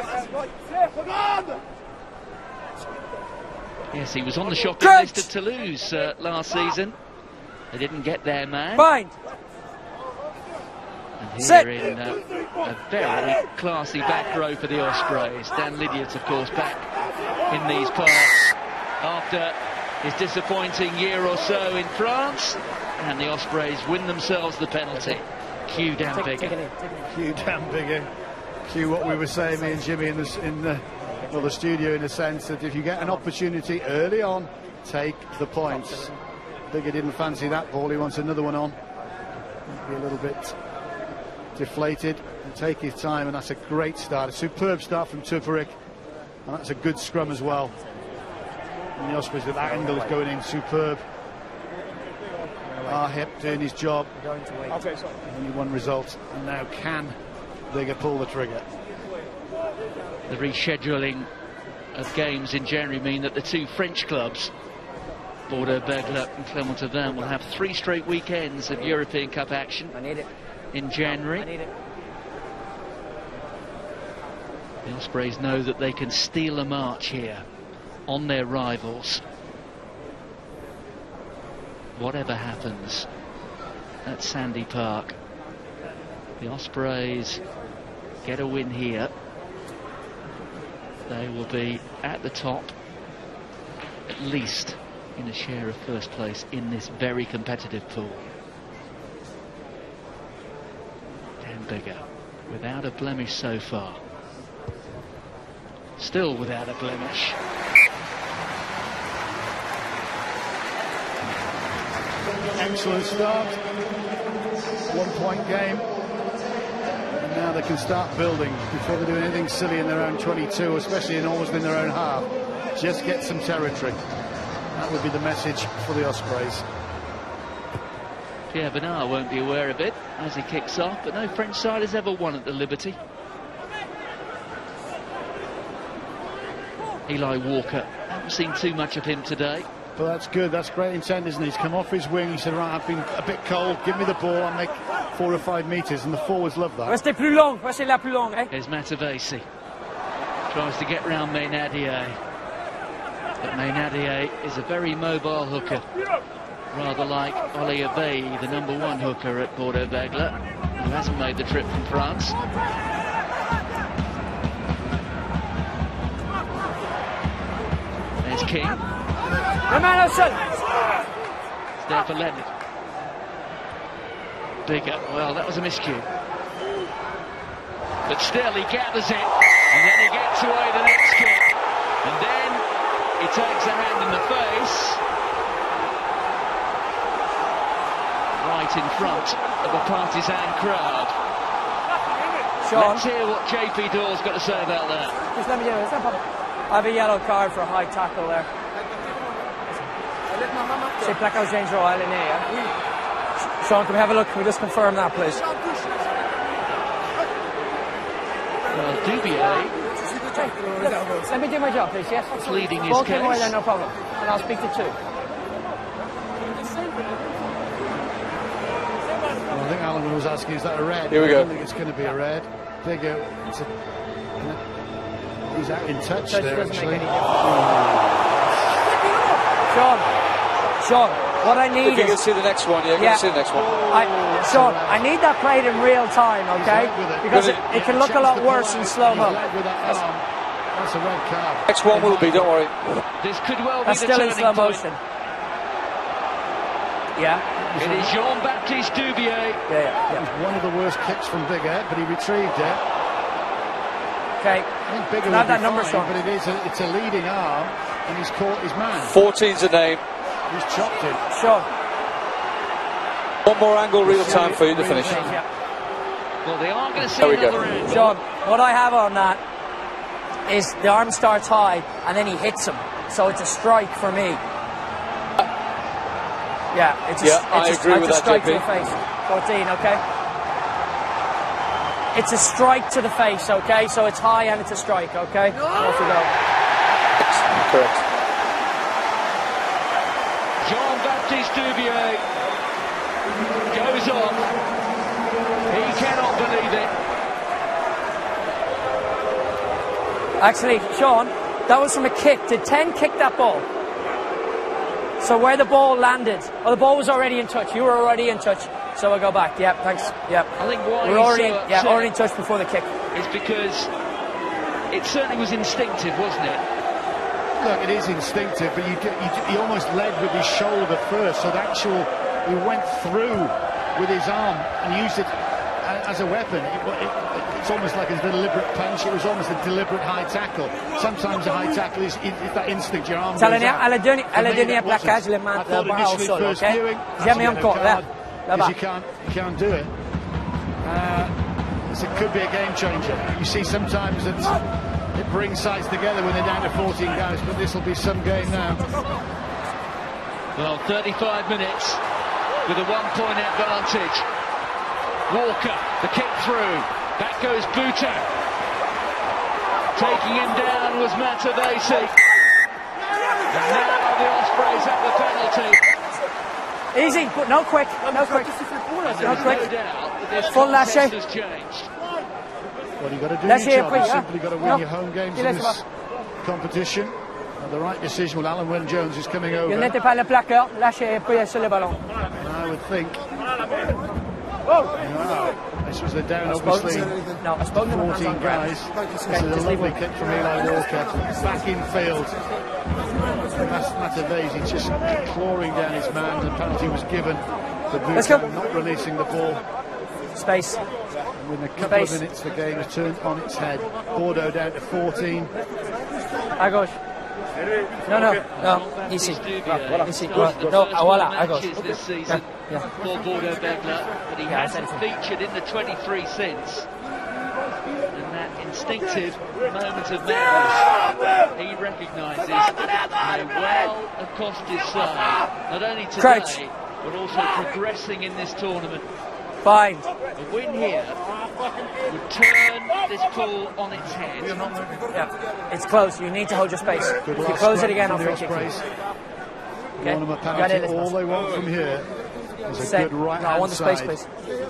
Yes, he was on the shopping list at Toulouse last season. They didn't get their man. And here in a very classy back row for the Ospreys. Dan Lydiard, of course, back in these parts after his disappointing year or so in France. And the Ospreys win themselves the penalty. Cue Dan Biggar. Cue Dan Biggar. Cue what we were saying, me and Jimmy, in the studio, in a sense that if you get an opportunity early on, take the points. Biggar didn't fancy that ball. He wants another one on. Be a little bit deflated and take his time, and that's a great start. A superb start from Tipuric, and that's a good scrum as well. And the Ospreys at that angle is going in superb. Hip doing his job. Only one result, and now can Biggar pull the trigger? The rescheduling of games in January mean that the 2 French clubs, Bordeaux Begler and Clermont-Auvergne, will have 3 straight weekends of European Cup action in January. The Ospreys know that they can steal a march here on their rivals. Whatever happens at Sandy Park, the Ospreys get a win here. They will be at the top, at least in a share of first place in this very competitive pool. Dan Biggar, without a blemish so far. Still without a blemish. Excellent start. 1-point game. And now they can start building before they do anything silly in their own 22, especially almost in their own half. Just get some territory. That would be the message for the Ospreys. Pierre Bernard won't be aware of it as he kicks off, but no French side has ever won at the Liberty. Eli Walker. Haven't seen too much of him today. But that's good, that's great intent, isn't it? He's come off his wing, he said, right, I've been a bit cold, give me the ball, I'll make 4 or 5 metres, and the forwards love that. Restez plus long, restez là plus long, eh? Here's Matavesi. Tries to get round Maynadier. But Maynadier is a very mobile hooker. Rather like Oli Abeid, the #1 hooker at Bordeaux Begla, who hasn't made the trip from France. There's King. It's there for Leonard. Bigger. Well, that was a miscue. But still, he gathers it. And then he gets away the next kick. And then he takes a hand in the face. Right in front of a partisan crowd. Sean. Let's hear what JP Dawes got to say about that. Just let me do it. I have a yellow card for a high tackle there. C'est plaquage dangereux à l'aîné. Sean, can we have a look? Can we just confirm that, please? Well, Dubier. Let me do my job, please, yes? Pleading his Both case. away there, no problem. And I'll speak to 2. Well, I think Alan was asking, is that a red? Here we go. I don't think it's going to be a red. Bigger. He's out in touch there, actually. Sean, what I need If you is... can see the next one, yeah, you can see the next one. Sean, I need that played in real time, okay? Because it can look a lot worse in slow-mo. That's a red card. Next one will be, don't worry. This could well That's be the still in turning slow point. motion. Yeah. It is Jean-Baptiste Dubier. Yeah. It was one of the worst kicks from Bigger, but he retrieved it. Okay. I think Bigger Not will that be number, fine, Sean. but it's a leading arm, and he's caught his man. 14's a name. He's chopped it. Sean. One more angle, real time for you to finish. Yeah. Well, they are going to see There we go. another angle. Sean, what I have on that is the arm starts high and then he hits him. So it's a strike for me. Yeah, it's a agree with that, strike JP. to the face. 14, okay? It's a strike to the face, okay? So it's high and it's a strike, okay? Off we go. Correct. Jean-Baptiste Dubier goes on. He cannot believe it. Actually, Sean, that was from a kick. Did 10 kick that ball? So where the ball landed, the ball was already in touch. You were already in touch. So we'll go back. Yep, thanks. Yep. I think why we're he's already in touch before the kick. Is because it certainly was instinctive, wasn't it? Look, it is instinctive, but he almost led with his shoulder first, so he went through with his arm and used it as a weapon. It's almost like a deliberate punch. It was almost a deliberate high tackle. Sometimes a high tackle is that instinct, your arm goes out. À la dernière plaquage, les mains barres au sol, ok? Jamais encore, là. Because you can't do it. It could be a game changer. You see sometimes that it brings sides together when they're down to 14 guys, but this will be some game now. Well, 35 minutes with a 1-point advantage. Walker, the kick through. Back goes Buta. Taking him down was Matavesi. And now the Ospreys have the penalty. Easy, but no quick. No quick. No doubt that this Full contest lâcher. has changed. Well, you've got to do Lâcher your job. après, You've hein? simply got to win your home games in this competition. And the right decision with Alan Wynne-Jones is coming over. Il n'était pas le plaqueur. Lâchez après sur le ballon. I would think. Wow. This was a down, obviously. No, 14 guys. This is a lovely kick from Eli Walker. Back in field. Matavesi just clawing down his man. The penalty was given. The Buta not releasing the ball. Space. And within a couple of minutes, the game has turned on its head. Bordeaux down to 14. À gauche. No. Ici. Ici. No, voilà, à gauche. This season for Bordeaux Begla, but he hasn't featured in the 23 since. And that instinctive moment of madness, he recognises may well have cost his side, not only today, but also progressing in this tournament. Fine. A win here would turn flip this call on its head. Yeah, it's close. You need to hold your space. If you close it again, I'll free kick you. Okay. Want them a penalty. All they want from here is a good right-hand side. I want the space, please.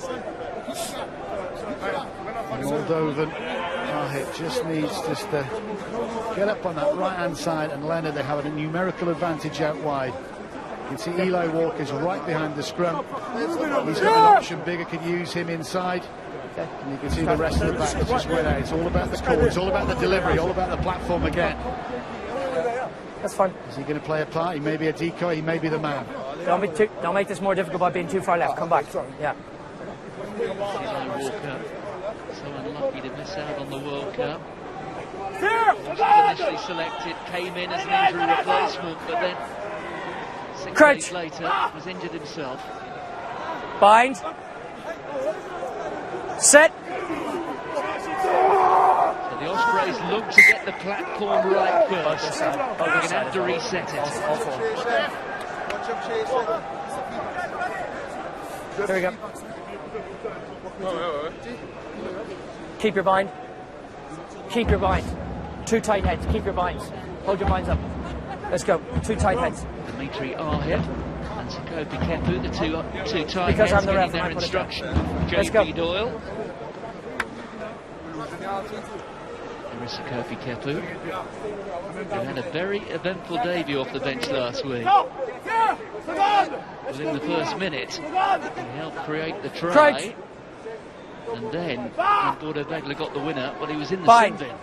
Moldovan just needs to get up on that right-hand side, and Leonard, they have a numerical advantage out wide. You can see Eli Walker's right behind the scrum. He's got an option. Bigger could use him inside. And you can see the rest of the back just went out. It's all about the call, it's all about the delivery, all about the platform again. That's fine. Is he going to play a part? He may be a decoy, he may be the man. Don't make this more difficult by being too far left. Come back. Yeah. Walker, so unlucky to miss out on the World Cup. Initially selected, came in as an injury replacement, but then 6 days later was injured himself. Bind. Set. So the Ospreys look to get the platform right first. They're going to have to reset it. Here we go. Keep your bind. Keep your bind. 2 tight heads. Keep your binds. Hold your binds up. Let's go. 2 tight heads. Dimitri Arhip and Sakopi Kepu, the two tight Because heads, I'm the ref, getting their I put it instruction. Let's go. JP Doyle. There is Sakopi Kepu, who had a very eventful debut off the bench last week. Within the first minute, he helped create the try. And then, when Bordeaux Begler got the winner, well, he was in the sin bin.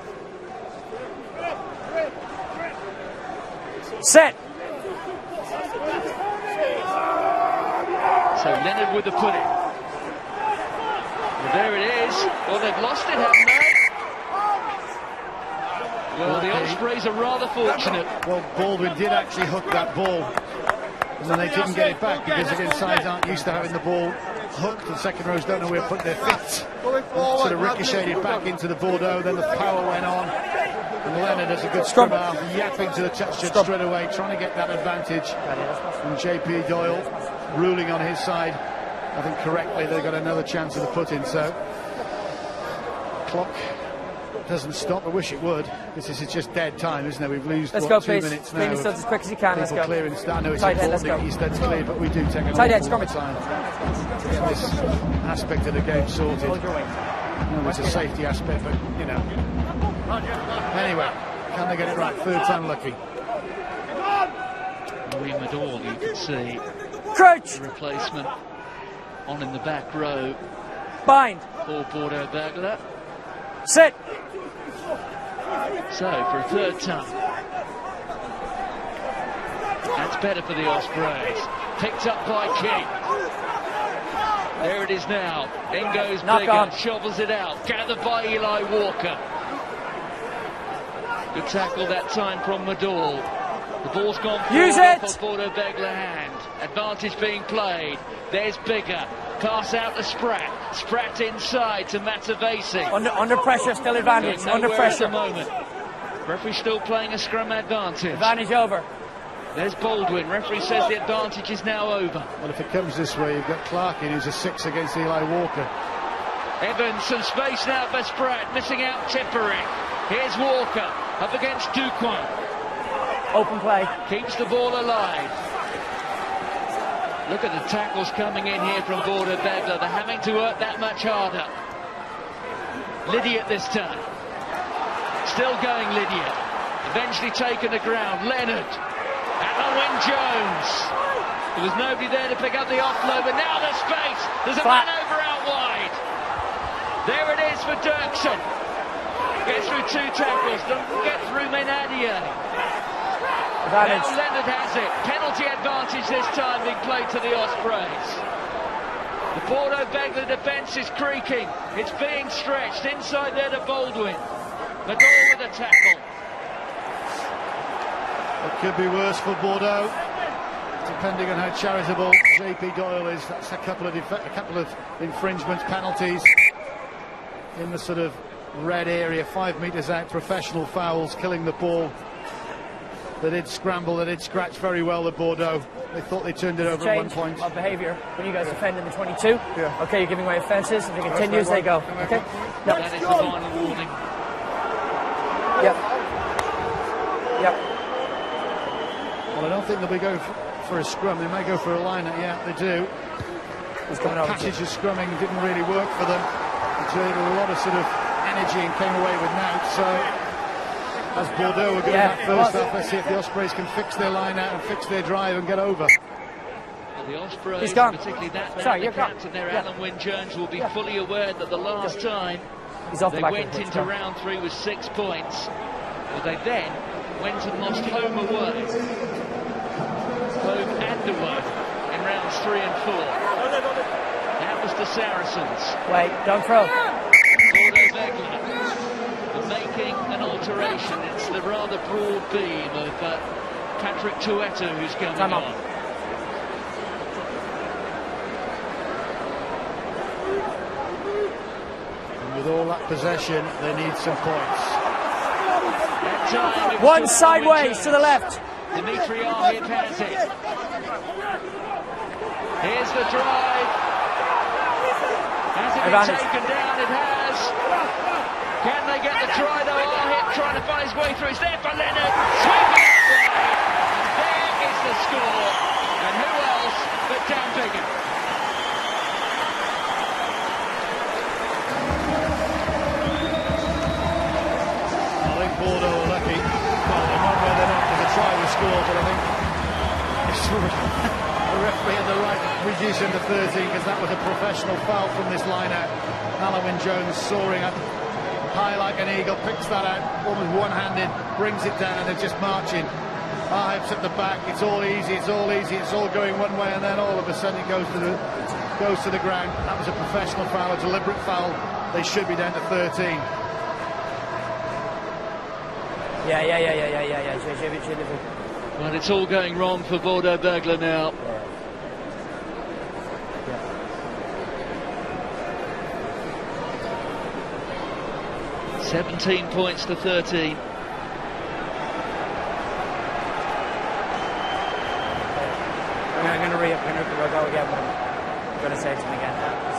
Set. So Leonard with the pudding. Well, there it is. Well, they've lost it, haven't they? Well, the Ospreys are rather fortunate. Well, Baldwin did actually hook that ball, and then they didn't get it back because, again, sides aren't used to having the ball hooked, and second rows don't know where to put their feet. Sort of ricocheted back into the Bordeaux, then the power went on, and Leonard has a good scrum arm, yapping to the touch just straight away, trying to get that advantage. And JP Doyle ruling on his side, I think correctly. They've got another chance of the put-in, so clock doesn't stop. I wish it would. This is just dead time, isn't it? We've lost 2 minutes now. Clean the studs as quick as you can. Let's go. Clearing the I know it's important to get your studs clear, but we do take a long time to get this aspect of the game sorted. Hold your wing. It's a safety aspect, but you know. Anyway, can they get it right? Third time lucky. Louis Madall, you can see Crouch. the replacement on in the back row. Bind. For Bordeaux Begler. Sit. So, for a third time. That's better for the Ospreys. Picked up by King. There it is now. In goes Bigger, shovels it out. Gathered by Eli Walker. Good tackle that time from Madall. The ball's gone forward for Bordeaux Begler hand. Advantage being played. There's Bigger. Pass out to Spratt. Spratt inside to Matavesi. Under pressure, still advantage. Under pressure. At the moment. Referee still playing a scrum advantage. Advantage over. There's Baldwin. Referee says the advantage is now over. Well, if it comes this way, you've got Clarkin, who's a 6 against Eli Walker. Evans, some space now for Spratt. Missing out Tipperick. Here's Walker up against Duquan. Open play. Keeps the ball alive. Look at the tackles coming in here from Bordeaux Begler. They're having to work that much harder. Lydiate this time. Still going Lydiate. Eventually taken the ground. Leonard. Alan Wynne-Jones. There was nobody there to pick up the offload, but now there's space. There's a man over out wide. There it is for Dirksen. Gets through 2 tackles. Doesn't get through Menadia. Now Leonard has it. Penalty advantage this time being played to the Ospreys. The Bordeaux Begler defence is creaking. It's being stretched inside there to Baldwin. Madall with a tackle. It could be worse for Bordeaux, depending on how charitable JP Doyle is. That's a couple of infringements, penalties in the sort of red area, 5 metres out, professional fouls, killing the ball. They did scramble, they did scratch very well, the Bordeaux. They thought they turned it over at one point. Of behaviour when you guys defend in the 22. Yeah. Okay, you're giving away offences. If it continues, they go. Okay. That is the final warning. Yep. Yep. Well, I don't think they'll be going for a scrum. They may go for a line-out. Yeah, they do. He's coming over. Passage of scrumming didn't really work for them. They created a lot of sort of energy and came away with Nout. So, as Bordeaux were going that first half, let's see if the Ospreys can fix their line-out and fix their drive and get over. Well, the Ospreys, He's gone. particularly that man, Sorry, the you're gone. captain there, Yeah. Alan Wynne-Jones, will be fully aware that the last time He's off the they back went of the into round 3 with 6 points, but they then went and lost home away. Home and away in rounds 3 and 4. That was the Saracens. Wait, don't throw. Bordeaux Vegler are making an alteration. It's the rather broad beam of Patrick Tueta who's coming Time on. up. And with all that possession, they need some points. One sideways to the left. Dimitri Arhip has it. Here's the drive. Has it been taken down? It has. Can they get the try though? Arhip trying to find his way through. It's there for Leonard. Sweeping it. There is the score. And who else but Dan Biggar? I think Bordeaux are lucky. Well, they're not where they're not because the try was scored, but I think it's the referee had the right to reduce him to 13 because that was a professional foul from this line-out. Alan Wynne-Jones soaring up high like an eagle, picks that out, almost one-handed, brings it down, and they're just marching. Arhip's at the back, it's all easy, it's all easy, it's all going one way, and then all of a sudden it goes to the ground. That was a professional foul, a deliberate foul. They should be down to 13. Yeah. Well, it's all going wrong for Bordeaux Vegler now. 17 points to 13. I'm going to re-up. I'm going to go again with him. I'm going to say to him again.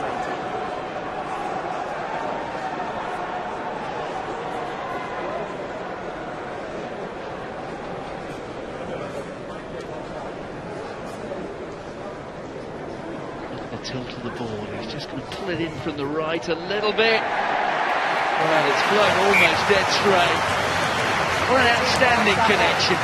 The tilt of the ball. He's just going to pull it in from the right a little bit. Well, it's flown almost dead straight. What an outstanding connection.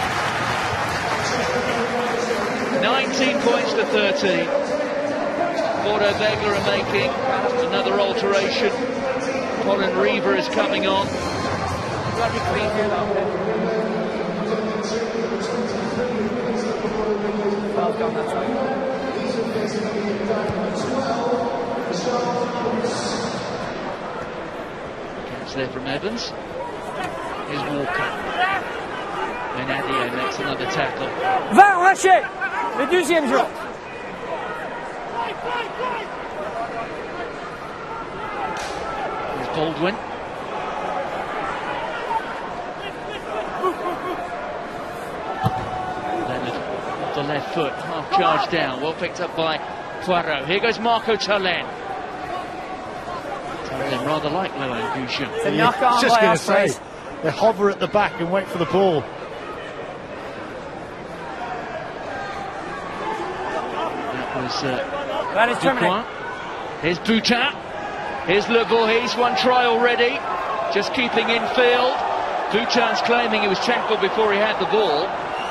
19 points to 13. Bordeaux Vegler are making another alteration. Colin Reaver is coming on. Well done, that's right. Catch there from Evans. Here's Walker. And Adio makes another tackle. Va, lâchez! Le deuxième jour. Here's Baldwin. Leonard off the left foot, half charge down, well picked up by Poirot. Here goes Marco Talen. Talen rather like Loan Bouchon. It's a knock on Just by going to say, Ospreys. they hover at the back and wait for the ball. That was That is terminated. Ducoin. Here's Boutin. Here's Le Voorhees, one try already. Just keeping in field. Boutin's claiming he was tackled before he had the ball.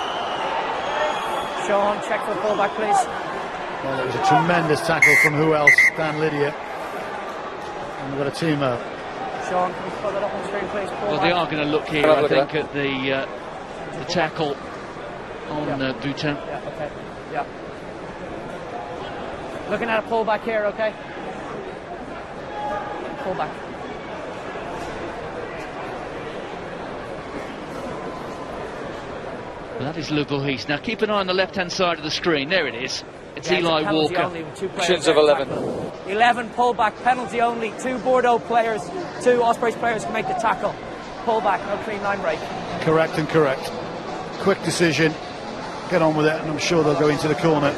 Sean, check for the fullback, please. Well, it was a tremendous tackle from who else? Dan Lydia. And we've got a team out. Sean, can you put that up on the screen, please? Well, they are going to look here, I think, at the tackle on Boutin. Yeah, okay. Yeah. Looking at a pullback here, okay? Pullback. Well, that is Le Voorhees. Now keep an eye on the left-hand side of the screen. There it is. It's Eli Walker. Only with 2 players Shins of 11. 11 pullback, penalty only. 2 Bordeaux players, 2 Ospreys players can make the tackle. Pullback, no clean line break. Correct and correct. quick decision, get on with it, and I'm sure they'll go into the corner.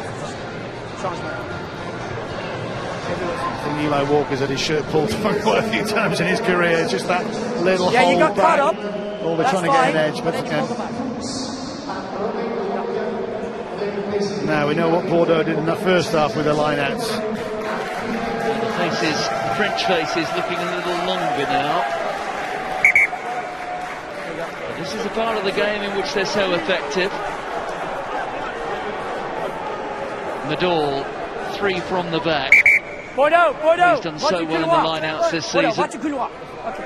I think Eli Walker's had his shirt pulled quite a few times in his career. It's just that little hold you got back. caught up. Oh, they're trying to get an edge, but again. Now we know what Bordeaux did in that first half with the line-outs. The faces, French faces, looking a little longer now. But this is a part of the game in which they're so effective. Nadal, 3 from the back. Bordeaux. He's done so well in the line-outs this season. Watch your couloir. Okay.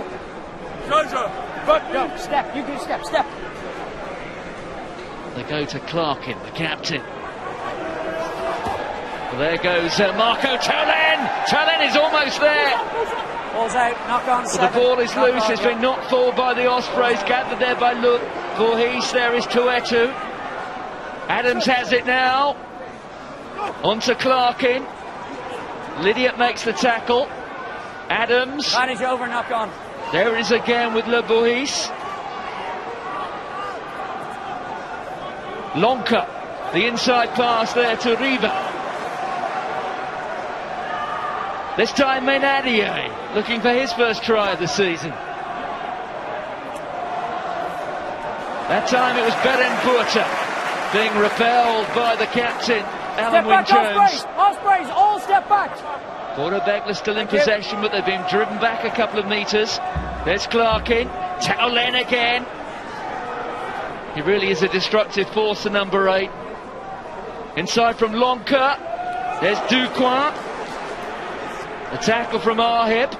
Go, step. You can step. They go to Clarkin, the captain. Well, there goes Marco Tolin. Tolin is almost there. Ball's out, knock on 7. The ball is loose. It's been knocked forward by the Ospreys, gathered there by Luc. Voorhees, there is Tuetu. Adams has it now. On to Clarkin. Lydiate makes the tackle. Adams. Manage over, knock on. There it is again with Le Voorhees. Lonka, the inside pass there to Riva. This time Menadier, looking for his first try of the season. That time it was Berenburta being repelled by the captain, Alan Wynne-Jones. Ospreys, all step back. Bordeaux Begler still in possession, but they've been driven back a couple of metres. There's Clarkin, Taulen again. He really is a destructive force, the number 8. Inside from Lonka. There's Ducoin. A tackle from Arhip.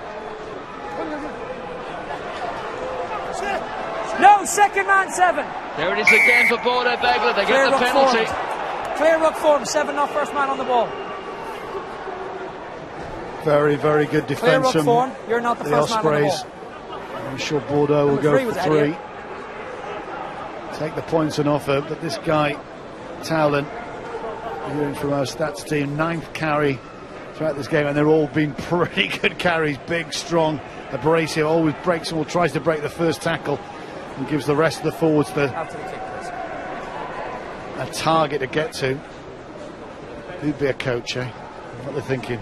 No, second man 7. There it is again for Bordeaux Begler. They get the penalty. Clear ruck form, 7 off first man on the ball. Very, very good defence from form. You're not the first Ospreys. man on the ball. I'm sure Bordeaux will go for 3. Take the points on offer, but this guy, Taulen, hearing from our stats team, 9th carry throughout this game, and they're all been pretty good carries. Big, strong, abrasive, always breaks and tries to break the first tackle and gives the rest of the forwards a target to get to. Who'd be a coach, eh? What they're thinking.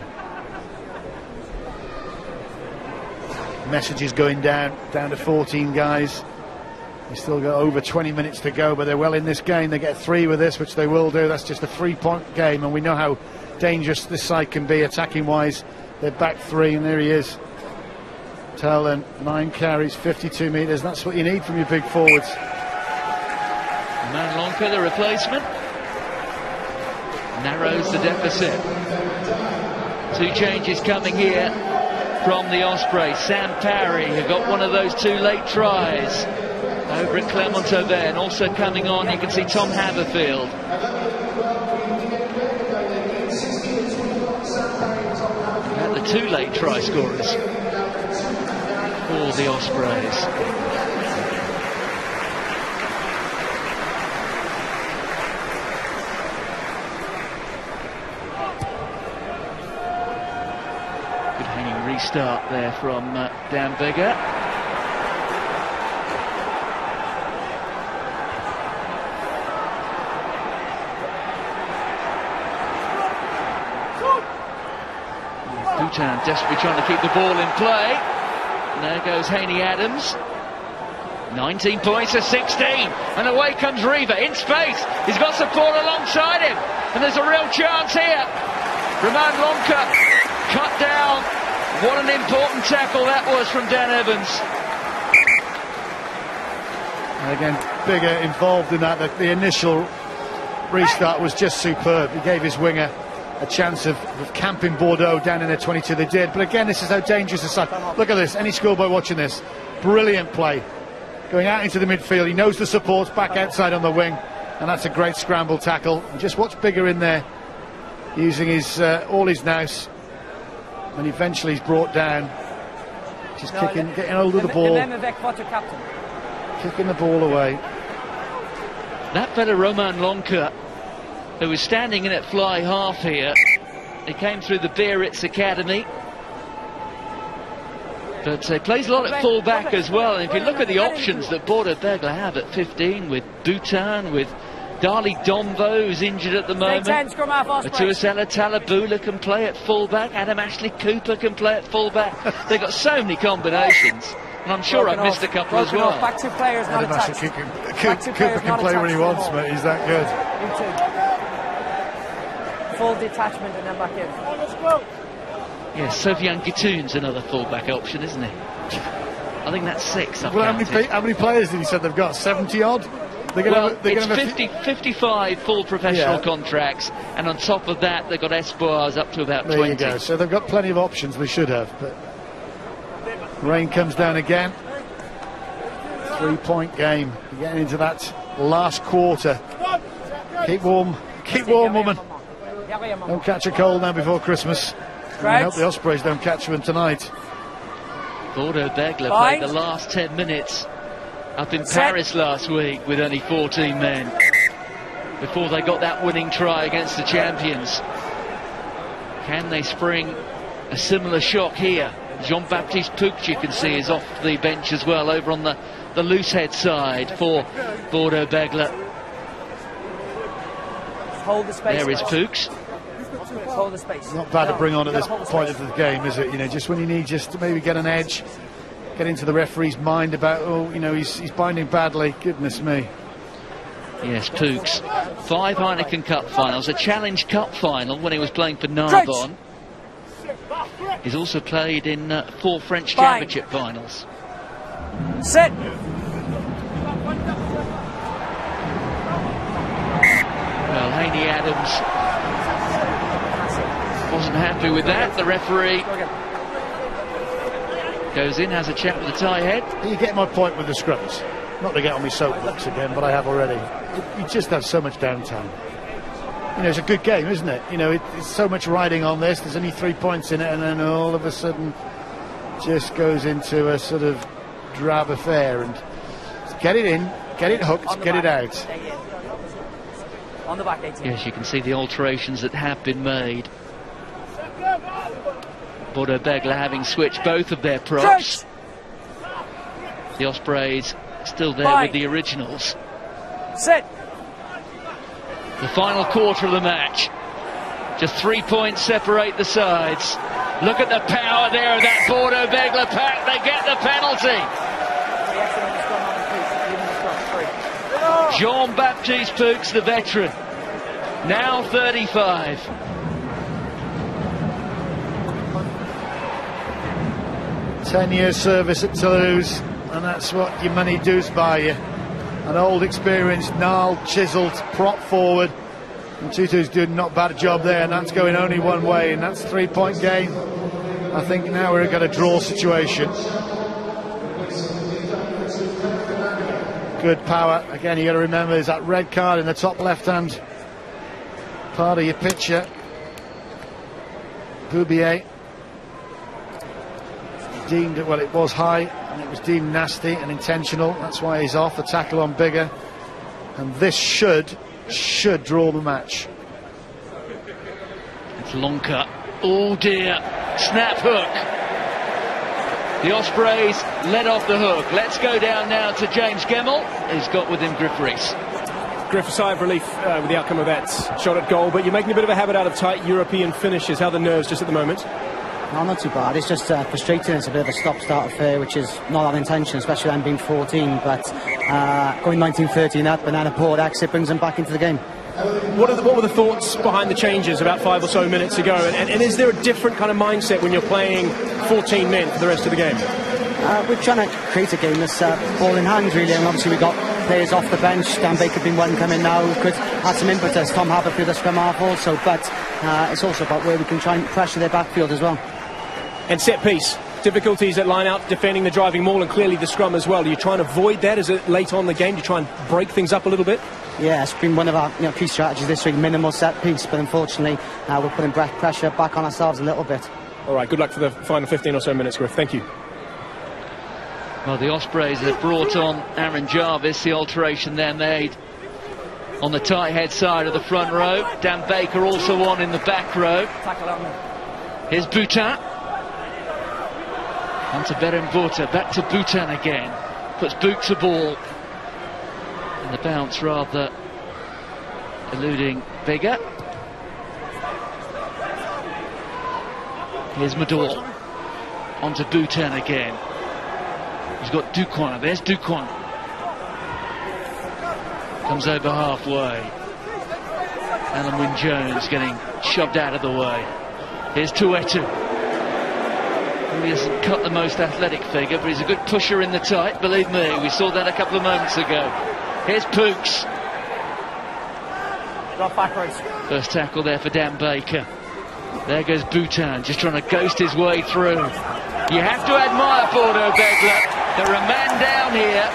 Messages going down to 14 guys. They still got over 20 minutes to go, but they're well in this game. They get 3 with this, which they will do. That's just a 3-point game, and we know how dangerous this side can be attacking wise. They're back 3, and there he is. Taulen, 9 carries, 52 metres. That's what you need from your big forwards. Man Lonka, the replacement, narrows the deficit. 2 changes coming here from the Ospreys. Sam Parry, who got one of those 2 late tries over at Clermont-Auvergne. Also coming on, you can see Tom Haverfield. And the 2 late try scorers for the Ospreys. Good hanging restart there from Dan Biggar. Bhutan desperately trying to keep the ball in play. And there goes Haney Adams. 19 points to 16. And away comes Riva in space. He's got support alongside him. And there's a real chance here. Romain Lonka cut down. What an important tackle that was from Dan Evans. And again, Biggar involved in that. The initial restart was just superb. He gave his winger a chance of camping Bordeaux down in their 22. They did, but again, this is how dangerous the side. Look at this. Any schoolboy watching this, brilliant play, going out into the midfield. He knows the support's back outside on the wing, and that's a great scramble tackle. And just watch Biggar in there, using his all his nous, and eventually he's brought down. Just getting hold of the ball, kicking the ball away. That fella Romain Lonka, who was standing in at fly half here. He came through the Biarritz Academy. But plays a lot at full-back as well. And if you look at the options that Bordo Begla have at 15, with Bhutan, with Dali Dombo, who's injured at the moment. Matuasela Talabula can play at full-back. Adam Ashley Cooper can play at full-back. They've got so many combinations. And I'm sure I've missed a couple as well. Back two players, not attached. Cooper can play when he wants, mate. He's that good. Full detachment and then back in. Yes, Sofiane Guitoun's another full-back option, isn't he? I think that's 6. Well, how many players did he say they've got? 70-odd? It's 55 full professional contracts, and on top of that, they've got Espoirs up to about 20. There you go. So they've got plenty of options. They should have. But rain comes down again. 3-point game. We're getting into that last quarter. Keep warm, woman. Don't catch a cold now before Christmas. I hope the Ospreys don't catch one tonight. Bordo Begla played the last 10 minutes up in Paris last week with only 14 men before they got that winning try against the champions. Can they spring a similar shock here? Jean-Baptiste Puig, you can see, is off the bench as well, over on the loose head side for Bordo Begla. Hold the space. There is Puig. Hold the space. Not bad to bring on at this point of the game, is it? You know, just when you need just to maybe get an edge, get into the referee's mind about, oh, you know, he's binding badly. Goodness me. Yes, Puig. 5 Heineken Cup finals, a Challenge Cup final when he was playing for Narbonne. He's also played in 4 French Championship finals. Sit. Well, Haney Adams wasn't happy with that. The referee goes in, has a chat with the tie head. You get my point with the scrums. Not to get on my soapbox again, but I have already. You just have so much downtime. You know, it's a good game, isn't it? You know, it's so much riding on this. There's only 3 points in it, and then all of a sudden just goes into a sort of drab affair. And get it in, get it hooked, get it out. On the back 18. Yes, you can see the alterations that have been made. Bordo Begla having switched both of their props. The Ospreys still there with the originals. Sit. The final quarter of the match. Just 3 points separate the sides. Look at the power there of that Bordo Begla pack. They get the penalty. Jean-Baptiste Puig, the veteran, now 35. Ten-year service at Toulouse, and that's what your money does buy you. An old, experienced, gnarled, chiselled prop forward. And Tutu's doing not a bad job there, and that's going only one way, and that's 3-point game. I think now we're got a draw situation. Good power. Again, you got to remember there's that red card in the top left-hand part of your picture. Boubier deemed it, well, it was high, and it was deemed nasty and intentional. That's why he's off. The tackle on Bigger, and this should draw the match. It's Lonka. Oh dear, snap hook. The Ospreys led off the hook. Let's go down now to James Gemmell. He's got with him Griff Rhys. Griff, a sigh of relief with the outcome of that shot at goal, but you're making a bit of a habit out of tight European finishes. How are the nerves just at the moment? No, not too bad. It's just frustrating. It's a bit of a stop-start affair, which is not our intention, especially them being 14. But going 19-30 in that banana port exit brings them back into the game. What were the thoughts behind the changes about 5 or so minutes ago? And is there a different kind of mindset when you're playing 14 men for the rest of the game? We're trying to create a game that's ball in hand, really. And obviously we've got players off the bench. Dan Baker being one coming now, who could add some impetus. Tom Haverfield, the scrum half also. But it's also about where we can try and pressure their backfield as well. And set piece, difficulties at line out, defending the driving maul, and clearly the scrum as well. Do you try and avoid that? Is it late on the game? Do you try and break things up a little bit? Yeah, it's been one of our key strategies this week, minimal set piece, but unfortunately we're putting pressure back on ourselves a little bit. All right, good luck for the final 15 or so minutes, Griff. Thank you. Well, the Ospreys have brought on Aaron Jarvis. The alteration there made on the tight head side of the front row. Dan Baker also on in the back row. Here's Bhutan. On to Berenbauta, back to Bhutan again. Puts boot to ball. And the bounce rather eluding Bega. Here's Mador. On to Bhutan again. He's got Duquan. There's Duquan. Comes over halfway. Alan Wynne-Jones getting shoved out of the way. Here's Tuetu. He hasn't cut the most athletic figure, but he's a good pusher in the tight, believe me. We saw that a couple of moments ago. Here's Pooks. Drop backwards. First tackle there for Dan Baker. There goes Bhutan, just trying to ghost his way through. You have to admire Bodo Begler. They're a man down here.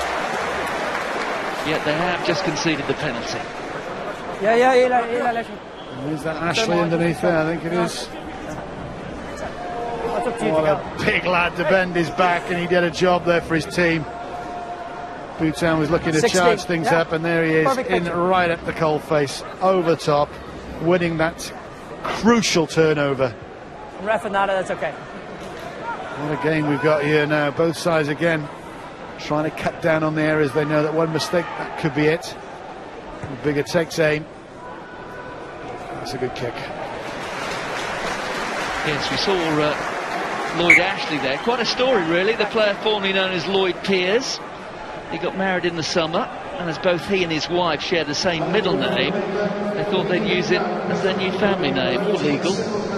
Yet they have just conceded the penalty. Yeah. Is that Ashley underneath there? I think it is. What a big lad to bend his back, and he did a job there for his team. Bhutan was looking to 60. charge things up, and there he is, in right at the coalface, over top, winning that crucial turnover. Ref and that's okay. What a game we've got here now. Both sides again trying to cut down on the areas they know that one mistake, that could be it. And Bigger takes aim. That's a good kick. Yes, we saw Lloyd Ashley there. Quite a story, really. The player formerly known as Lloyd Piers. He got married in the summer, and as both he and his wife share the same middle name, they thought they'd use it as their new family name. All legal.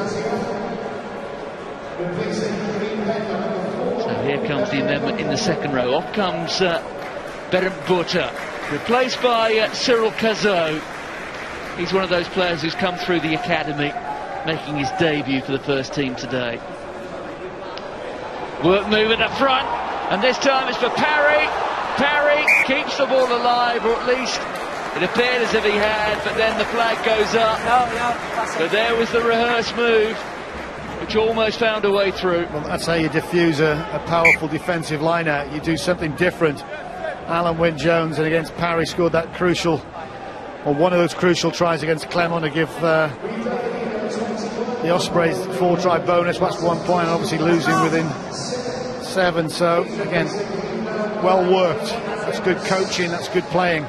So here comes the amendment in the second row. Off comes Berenbauta, replaced by Cyril Cazot. He's one of those players who's come through the academy, making his debut for the first team today. Work move at the front, and this time it's for Parry. Parry keeps the ball alive, or at least it appeared as if he had, but then the flag goes up. But there was the rehearsed move, which almost found a way through. Well, that's how you diffuse a powerful defensive line out. You do something different. Alan Wynne-Jones, and against Parry, scored that crucial, or one of those crucial tries against Clermont to give the Ospreys 4-try bonus. That's 1 point, obviously losing within 7. So again, well worked. That's good coaching, that's good playing.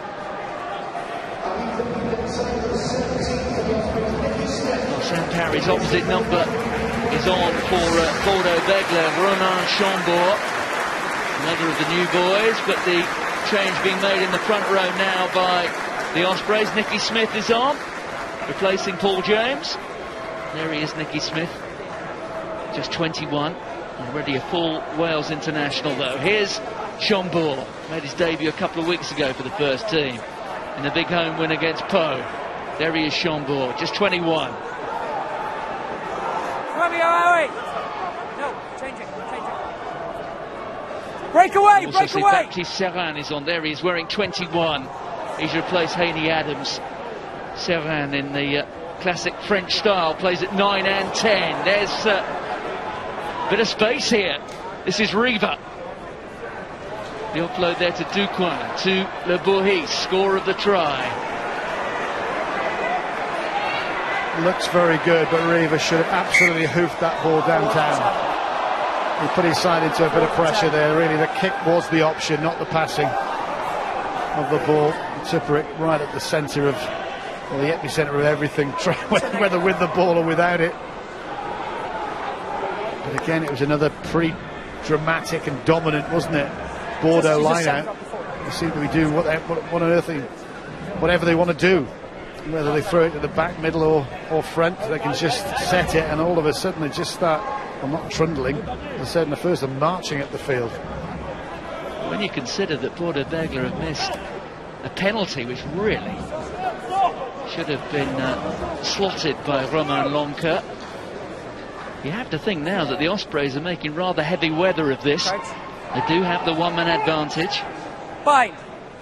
Sam Parry's opposite number is on for Bodo Begler. Romain Chambord, another of the new boys, but the change being made in the front row now by the Ospreys. Nicky Smith is on, replacing Paul James. There he is, Nicky Smith, just 21, already a full Wales international though. Here's Chambord, made his debut a couple of weeks ago for the first team in the big home win against Pau. There he is, Chambord, just 21. No, change it. Break away, break away! Baptiste Serran is on there, he's wearing 21. He's replaced Haney Adams. Serran in the classic French style, plays at 9 and 10. There's a bit of space here. This is Riva. The offload there to Duquan, to Le Bourhis, scorer of the try. Looks very good, but Riva should have absolutely hoofed that ball downtown. He put his side into a bit of pressure there. Really, the kick was the option, not the passing of the ball. Tipuric right at the centre of, well, the epicenter of everything, whether with the ball or without it. But again, it was another pretty dramatic and dominant, wasn't it? Bordeaux line out. They seem to be doing what on earth whatever they want to do. Whether they throw it to the back, middle or front, they can just set it, and all of a sudden they just start, well, not trundling, as I said in the first, they're marching at the field. When you consider that Bodo Begler have missed a penalty which really should have been slotted by Romain Lonca, you have to think now that the Ospreys are making rather heavy weather of this. They do have the one-man advantage. Fine.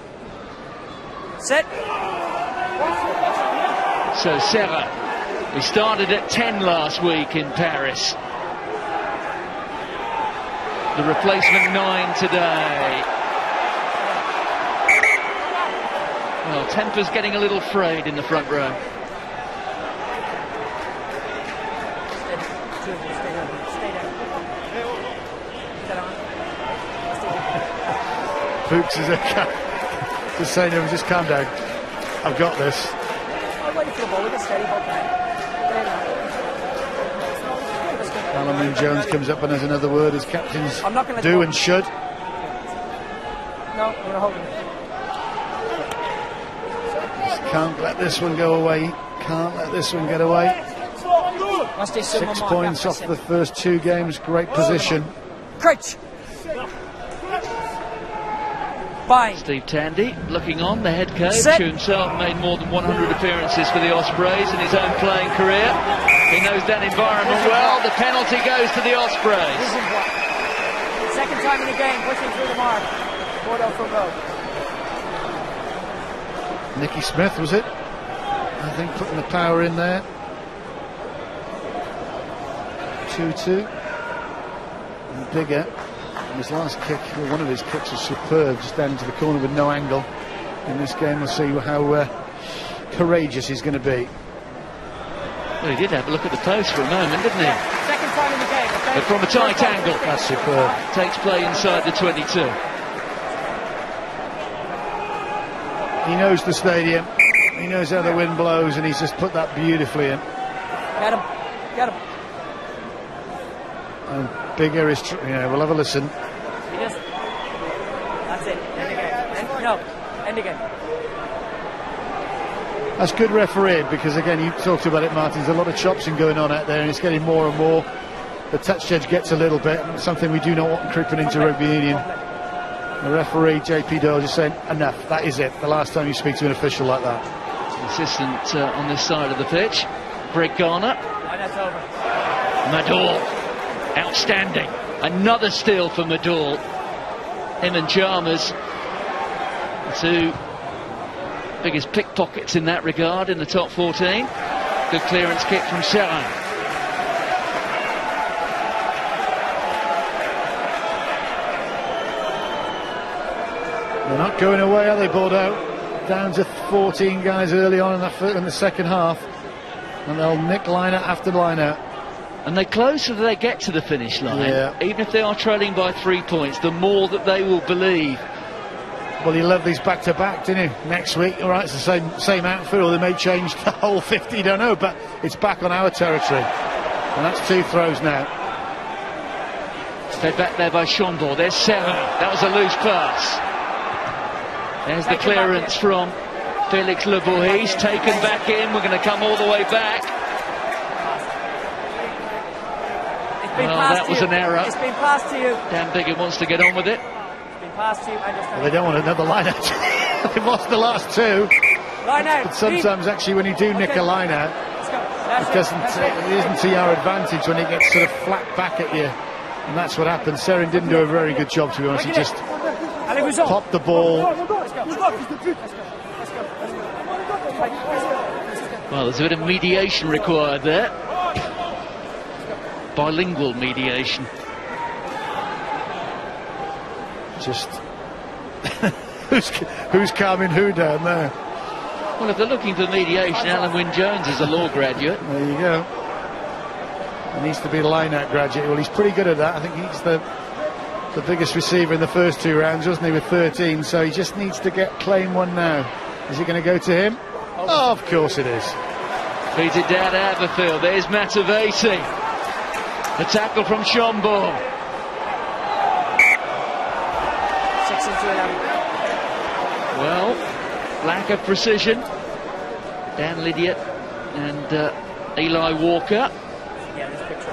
Sit. So Serra, we started at 10 last week in Paris. The replacement 9 today. Well, temper's getting a little frayed in the front row. Fuchs is just saying to him, just calm down. I've got this. I'm waiting for the ball with a steady ball. Alan Wynne-Jones comes up and has another word, as captains do and should. No, I'm going to hold him. Just can't let this one go away. Can't let this one get away. 6 points off the first 2 games. Great position. Crouch. Bye. Steve Tandy looking on, the head coach, who himself made more than 100 appearances for the Ospreys in his own playing career. He knows that environment well. The penalty goes to the Ospreys. Second time in the game, pushing through the mark. Bordeaux for a goal. Nicky Smith, was it? I think putting the power in there. 2-2. And Bigger. His last kick, well, one of his kicks was superb, just down into the corner with no angle. In this game, we'll see how courageous he's going to be. Well, he did have a look at the post for a moment, didn't he? Second time in the game. But from a tight angle. That's superb. Takes play inside the 22. He knows the stadium. He knows how the wind blows, and he's just put that beautifully in. Get him. Get him. And Bigger is, we'll have a listen. He just. That's it. End again. No. End again. That's good refereeing, because again, you talked about it, Martin. There's a lot of chopsing going on out there, and it's getting more and more. The touch edge gets a little bit, something we do not want creeping into rugby union. The referee, JP Doyle, just saying, enough, that is it. The last time you speak to an official like that. Assistant on this side of the pitch, Greg Garner. That's over. Madall, outstanding. Another steal for Madall. Him and Chalmers, the 2 biggest pickpockets in that regard in the top 14. Good clearance kick from Serra. They're not going away, are they, Bordeaux? Down to 14 guys early on in the second half, and they'll nick line out after line out. And the closer they get to the finish line, even if they are trailing by 3 points, the more that they will believe. Well, you love these back-to-back, didn't you? Next week, all right, it's the same outfit, or they may change the whole 50, don't know, but it's back on our territory. And that's 2 throws now. Fed back there by Chambord. There's Serra. That was a loose pass. There's the clearance from Felix Le Bourgis, taken back in. We're going to come all the way back. Well, that was an error. It's been passed to you. Dan Biggin wants to get on with it. It's been passed to you. Well, they don't want another line out. They've lost the last 2. Line out. But sometimes, actually, when you do nick a line out, it isn't to your advantage when it gets sort of flat back at you. And that's what happened. Seren didn't do a very good job, to be honest. He just popped the ball. Well, there's a bit of mediation required there. Bilingual mediation. Just who's calming who down there? Well, if they're looking for mediation, Alan Wynne-Jones is a law graduate. There you go. He needs to be a line-out graduate. Well, he's pretty good at that. I think he's the biggest receiver in the first 2 rounds, wasn't he, with 13? So he just needs to get claim 1 now. Is it going to go to him? Oh, of course it is. Feeds it down Aberfield. There's Matavesi. The tackle from Chambord. 6 into 11. Well, lack of precision. Dan Lydiate and Eli Walker. Yeah, this picture.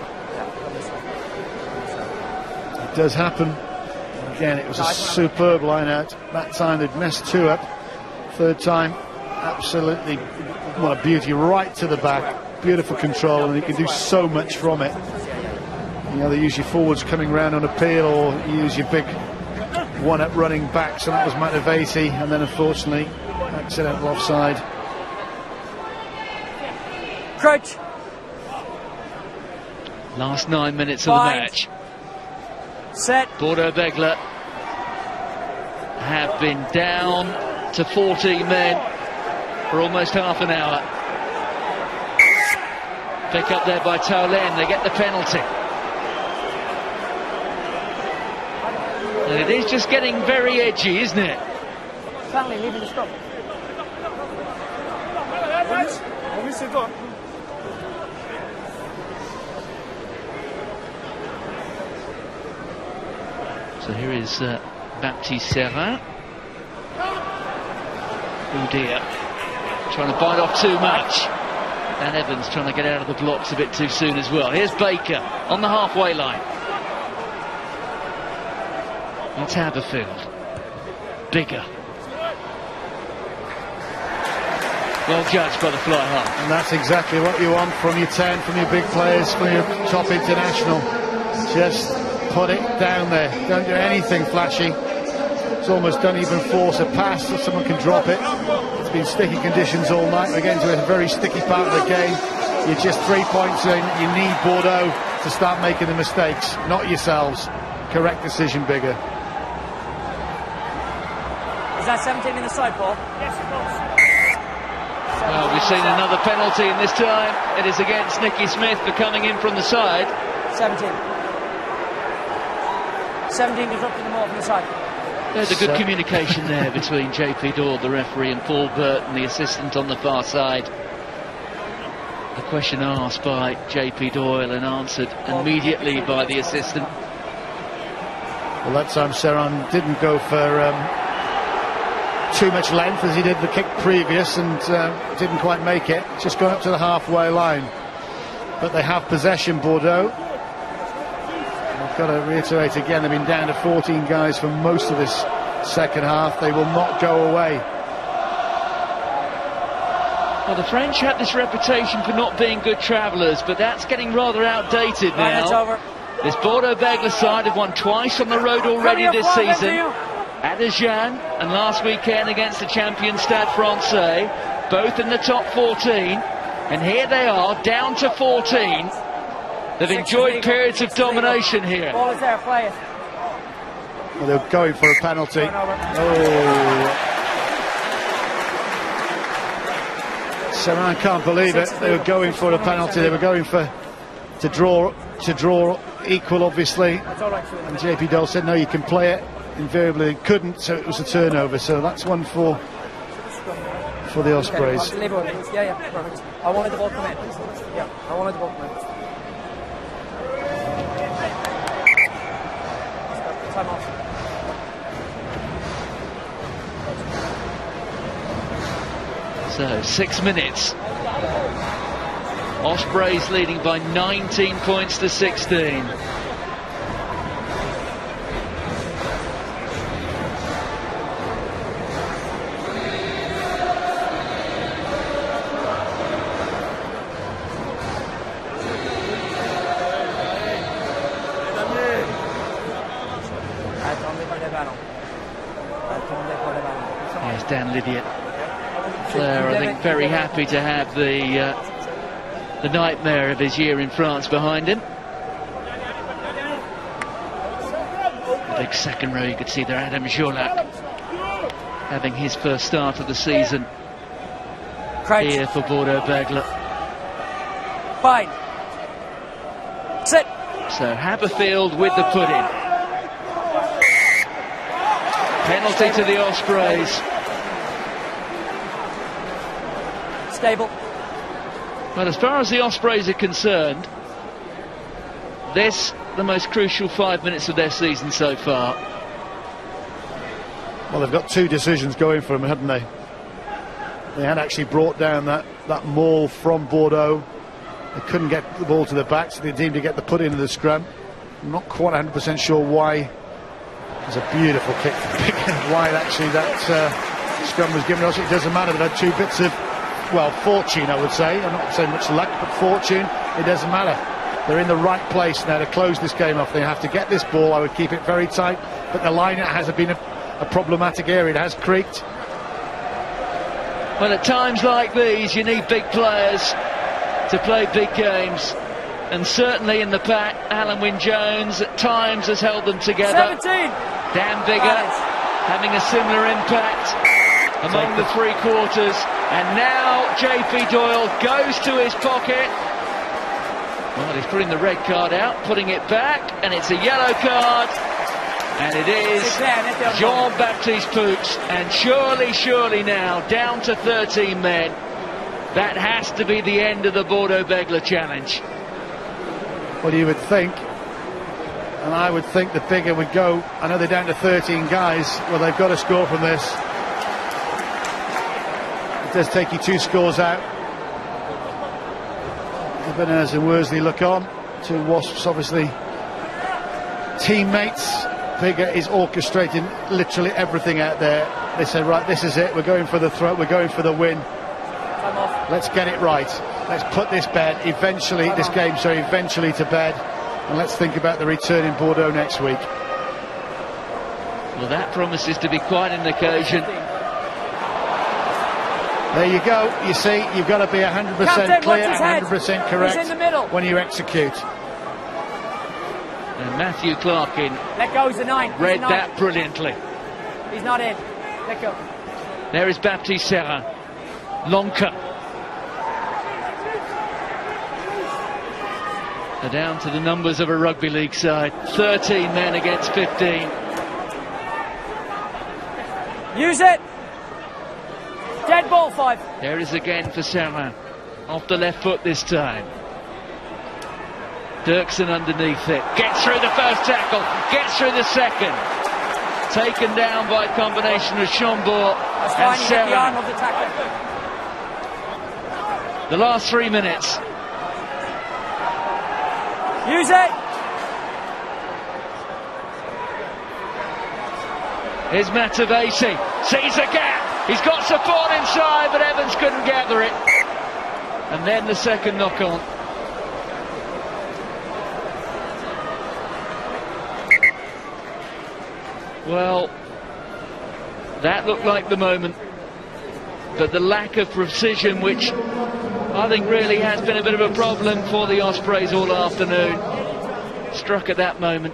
It does happen. Again, it was a superb line out. That time they'd messed 2 up. 3rd time, absolutely, what a beauty, right to the back. Beautiful control, and you can do so much from it. You know, they use your forwards coming round on appeal, or you use your big one-up running back. So that was Matavesi, and then unfortunately, accidental offside. Crouch. Last 9 minutes of the match. Set. Bordeaux Begler have been down to 14 men for almost half an hour. Pick up there by Taulen, they get the penalty. And it is just getting very edgy, isn't it? Stanley leaving the scrum. So here is Baptiste Serin. Oh dear, trying to bite off too much. And Evans trying to get out of the blocks a bit too soon as well. Here's Baker on the halfway line. That's Haberfield. Bigger. Well judged by the fly half. And that's exactly what you want from your 10, from your big players, from your top international. Just put it down there. Don't do anything flashy. It's almost don't even force a pass so someone can drop it. It's been sticky conditions all night. We're getting to a very sticky part of the game. You're just 3 points in. You need Bordeaux to start making the mistakes, not yourselves. Correct decision, Bigger. Is that 17 in the side, Paul? Yes, it was. Well, we've seen another penalty, and this time it is against Nicky Smith for coming in from the side. 17. 17 disrupting them all from the side. There's a good communication there between JP Doyle, the referee, and Paul Burton, the assistant on the far side. A question asked by JP Doyle and answered immediately by the assistant. Well, that time Serin didn't go for too much length as he did the kick previous, and didn't quite make it. Just gone up to the halfway line. But they have possession, Bordeaux. I've got to reiterate again, they've been down to 14 guys for most of this second half. They will not go away. Well, the French had this reputation for not being good travellers, but that's getting rather outdated now. It's over. This Bordeaux-Bègles side have won twice on the road already this season. At Agen and last weekend against the champion Stade Francais, both in the top 14. And here they are, down to 14. They've enjoyed periods of domination here. Ball is there, play it. Well, they're going for a penalty. Oh. Serin can't believe it. They were going for a penalty. They were going for to draw equal, obviously. And JP Doyle said, no, you can play it. Invariably they couldn't, so it was a turnover. So that's one for the Ospreys. Yeah, perfect. I wanted the ball to come in. Yeah, I wanted the ball to come in. Time off. So 6 minutes. Ospreys leading by 19 points to 16. Here's Dan Lydiate. Flair, I think, very happy to have the nightmare of his year in France behind him. The big second row, you could see there Adam Jolac having his first start of the season here for Bordeaux-Bègles. Fine. Sit. So Haberfield with the put-in. Penalty to the Ospreys. Stable. But as far as the Ospreys are concerned, this the most crucial 5 minutes of their season so far. Well, they've got two decisions going for them, haven't they? They had actually brought down that maul from Bordeaux. They couldn't get the ball to the back, so they deemed to get the put into the scrum. I'm not quite 100% sure why. It's a beautiful kick from Pickett. Why actually that scrum was given. Also, it doesn't matter. They've had two bits of, well, fortune, I would say. I'm not saying much luck, but fortune. It doesn't matter. They're in the right place now to close this game off. They have to get this ball. I would keep it very tight, but the line has been a problematic area. It has creaked. Well, at times like these, you need big players to play big games. And certainly in the pack, Alan Wynne-Jones at times has held them together. 17. Dan Biggar having a similar impact among the three quarters. And now JP Doyle goes to his pocket. Well, he's putting the red card out, putting it back, and it's a yellow card And it is Jean-Baptiste Fuchs, and surely now, down to 13 men. That has to be the end of the Bordeaux-Begley challenge. Well, you would think, and I would think that Biggar would go. I know they're down to 13 guys. Well, they've got to score from this. It does take you 2 scores out. Ibanez and Worsley look on. 2 Wasps, obviously, teammates. Biggar is orchestrating literally everything out there. They say, right, this is it. We're going for the throat. We're going for the win. Let's get it right. Let's put this game eventually to bed, and let's think about the return in Bordeaux next week. Well, that promises to be quite an occasion. There you go. You see, you've got to be 100% clear, 100% correct in the middle when you execute. And Matthew Clarkin let go. He's the 9. Read that brilliantly. He's not in. Let go. There is Baptiste Serra. Lonka. They're down to the numbers of a rugby league side. 13 men against 15. Use it. Dead ball 5. There it is again for Serra. Off the left foot this time. Dirksen underneath it. Gets through the first tackle. Gets through the second. Taken down by a combination of Chambord and Serra. The arm of the tackle. The last 3 minutes. Use it. Here's Matavesi. Sees a gap. He's got support inside, but Evans couldn't gather it. And then the second knock on. Well, that looked like the moment, but the lack of precision, which I think really has been a bit of a problem for the Ospreys all afternoon, struck at that moment.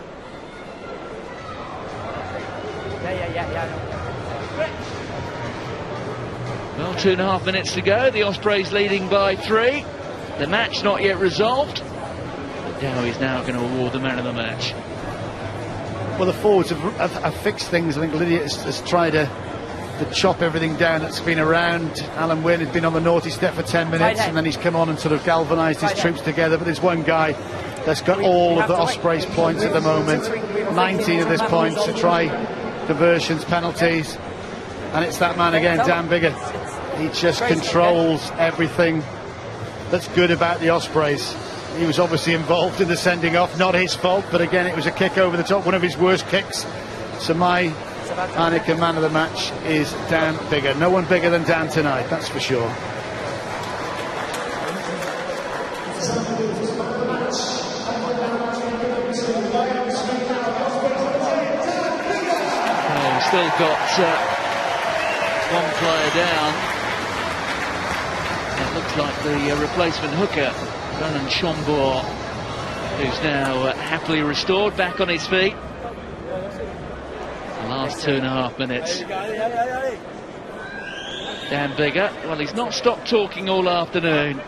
Well, 2.5 minutes to go. The Ospreys leading by 3. The match not yet resolved. But Dowie is now going to award the man of the match. Well, the forwards have fixed things. I think Lydia has tried to chop everything down that's been around. Alan Wynne had been on the naughty step for 10 minutes, and then he's come on and sort of galvanised his troops together. But there's one guy that's got all of the Ospreys points at the moment. 19 of this points to try diversions, penalties. And it's that man again, Dan Biggar. He just controls everything that's good about the Ospreys. He was obviously involved in the sending off, not his fault, but again, it was a kick over the top, one of his worst kicks. So my Heineken man of the match is Dan Biggar. No one bigger than Dan tonight, that's for sure. We've still got one player down. It looks like the replacement hooker, Ronan Chambord, who's now happily restored, back on his feet. The last 2.5 minutes. Dan Biggar, well, he's not stopped talking all afternoon.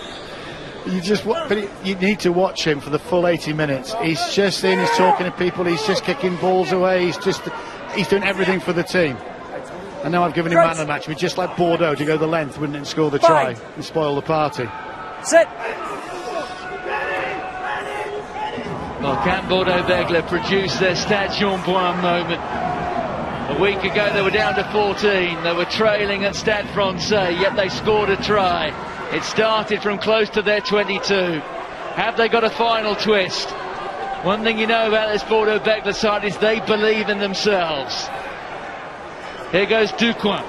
You need to watch him for the full 80 minutes. He's just in, he's talking to people, he's just kicking balls away, he's doing everything for the team. And now I've given him man of the match. We'd just like Bordeaux to go the length, wouldn't it, and score the try and spoil the party. Sit. Well, can Bordeaux-Begley produce their Stade Jean-Bouin moment? A week ago they were down to 14. They were trailing at Stade Francais, yet they scored a try. It started from close to their 22. Have they got a final twist? One thing you know about this Bordeaux-Begley side is they believe in themselves. Here goes Ducoin.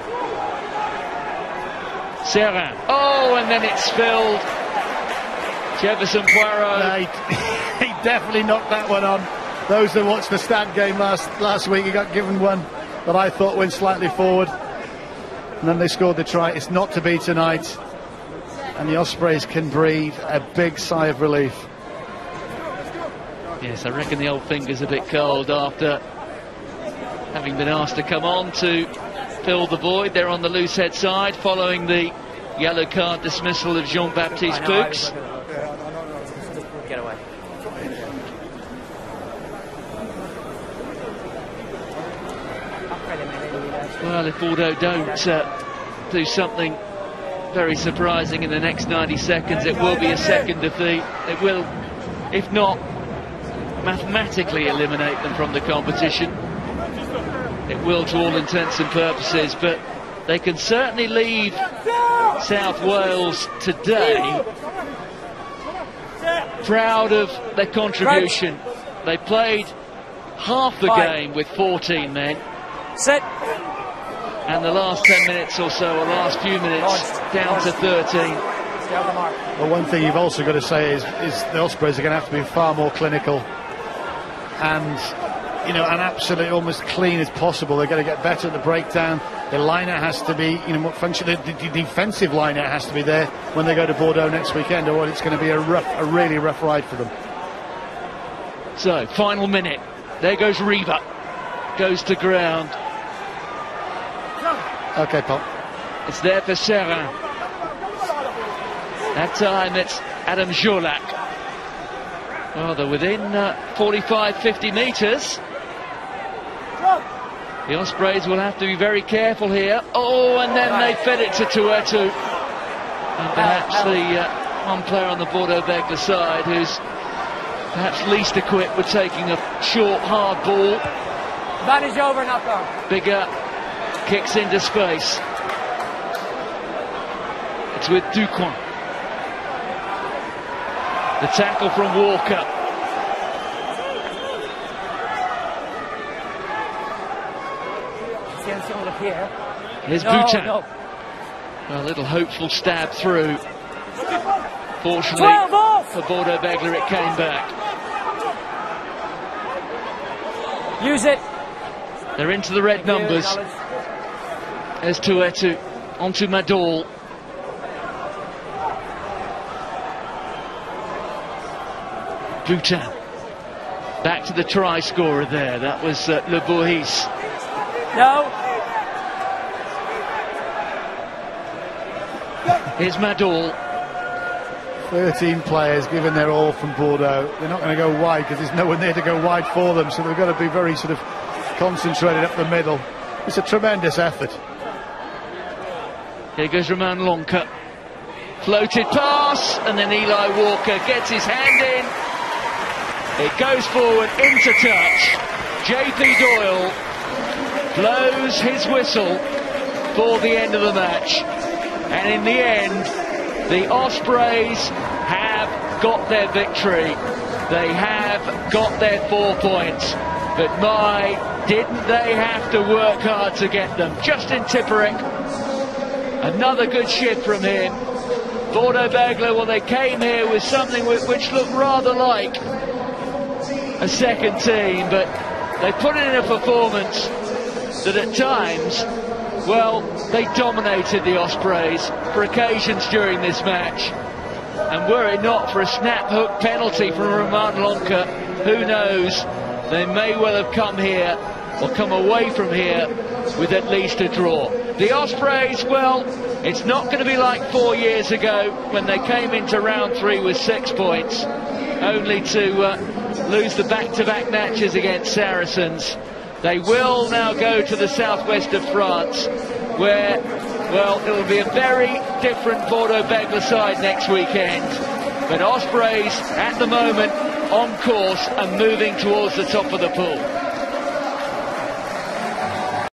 Serra. Oh, and then it's spilled. Jefferson Poirot. He definitely knocked that one on. Those that watched the Stade game last week, he got given one that I thought went slightly forward. And then they scored the try. It's not to be tonight. And the Ospreys can breathe a big sigh of relief. Yes, I reckon the old finger's a bit cold after having been asked to come on to fill the void. They're on the loose head side following the yellow card dismissal of Jean-Baptiste Fuchs. Get away. Well, if Bordeaux don't do something very surprising in the next 90 seconds, it will be a second defeat. It will, if not mathematically eliminate them from the competition, it will to all intents and purposes, but they can certainly leave South Wales today proud of their contribution. They played half the game with 14 men. Sit. And the last 10 minutes or so, or last few minutes, down to 13. Well, one thing you've also got to say is the Ospreys are going to have to be far more clinical and, you know, and absolutely almost clean as possible. They're going to get better at the breakdown. The line-out has to be, you know, what function, the defensive line-out has to be there when they go to Bordeaux next weekend, or it's going to be a really rough ride for them. So, final minute. There goes Reba. Goes to ground. Okay, Paul. It's there for Serra. That time it's Adam Jolak. Well, they're within 45-50 metres. The Ospreys will have to be very careful here. Oh, and then they fed it to Tuetu. And perhaps the one player on the Bordeaux-Begley side who's perhaps least equipped with taking a short, hard ball. Advantage over, not gone. Bigger kicks into space. It's with Ducoin. The tackle from Walker. Here's Boutin. No. A little hopeful stab through. Fortunately for Bordeaux-Begley, it came back. Use it. They're into the red numbers. There's Tuetu onto Madol. Boutin. Back to the try scorer there. That was Le Bourhis. No. Here's Madol. 13 players giving their all from Bordeaux. They're not going to go wide because there's no one there to go wide for them, so they've got to be very sort of concentrated up the middle. It's a tremendous effort. Here goes Romain Lonka. Floated pass, and then Eli Walker gets his hand in. It goes forward into touch. JP Doyle blows his whistle for the end of the match. And in the end, the Ospreys have got their victory. They have got their 4 points. But my, didn't they have to work hard to get them. Justin Tipuric, another good shift from him. Bordeaux-Begley, well, they came here with something which looked rather like a second team, but they put in a performance that at times, well, they dominated the Ospreys for occasions during this match. And were it not for a snap hook penalty from Romain Lonka, who knows, they may well have come here or come away from here with at least a draw. The Ospreys, well, it's not going to be like 4 years ago when they came into round 3 with 6 points, only to lose the back-to-back matches against Saracens. They will now go to the southwest of France, where, well, it will be a very different Bordeaux-Begley side next weekend. But Ospreys, at the moment, on course and moving towards the top of the pool.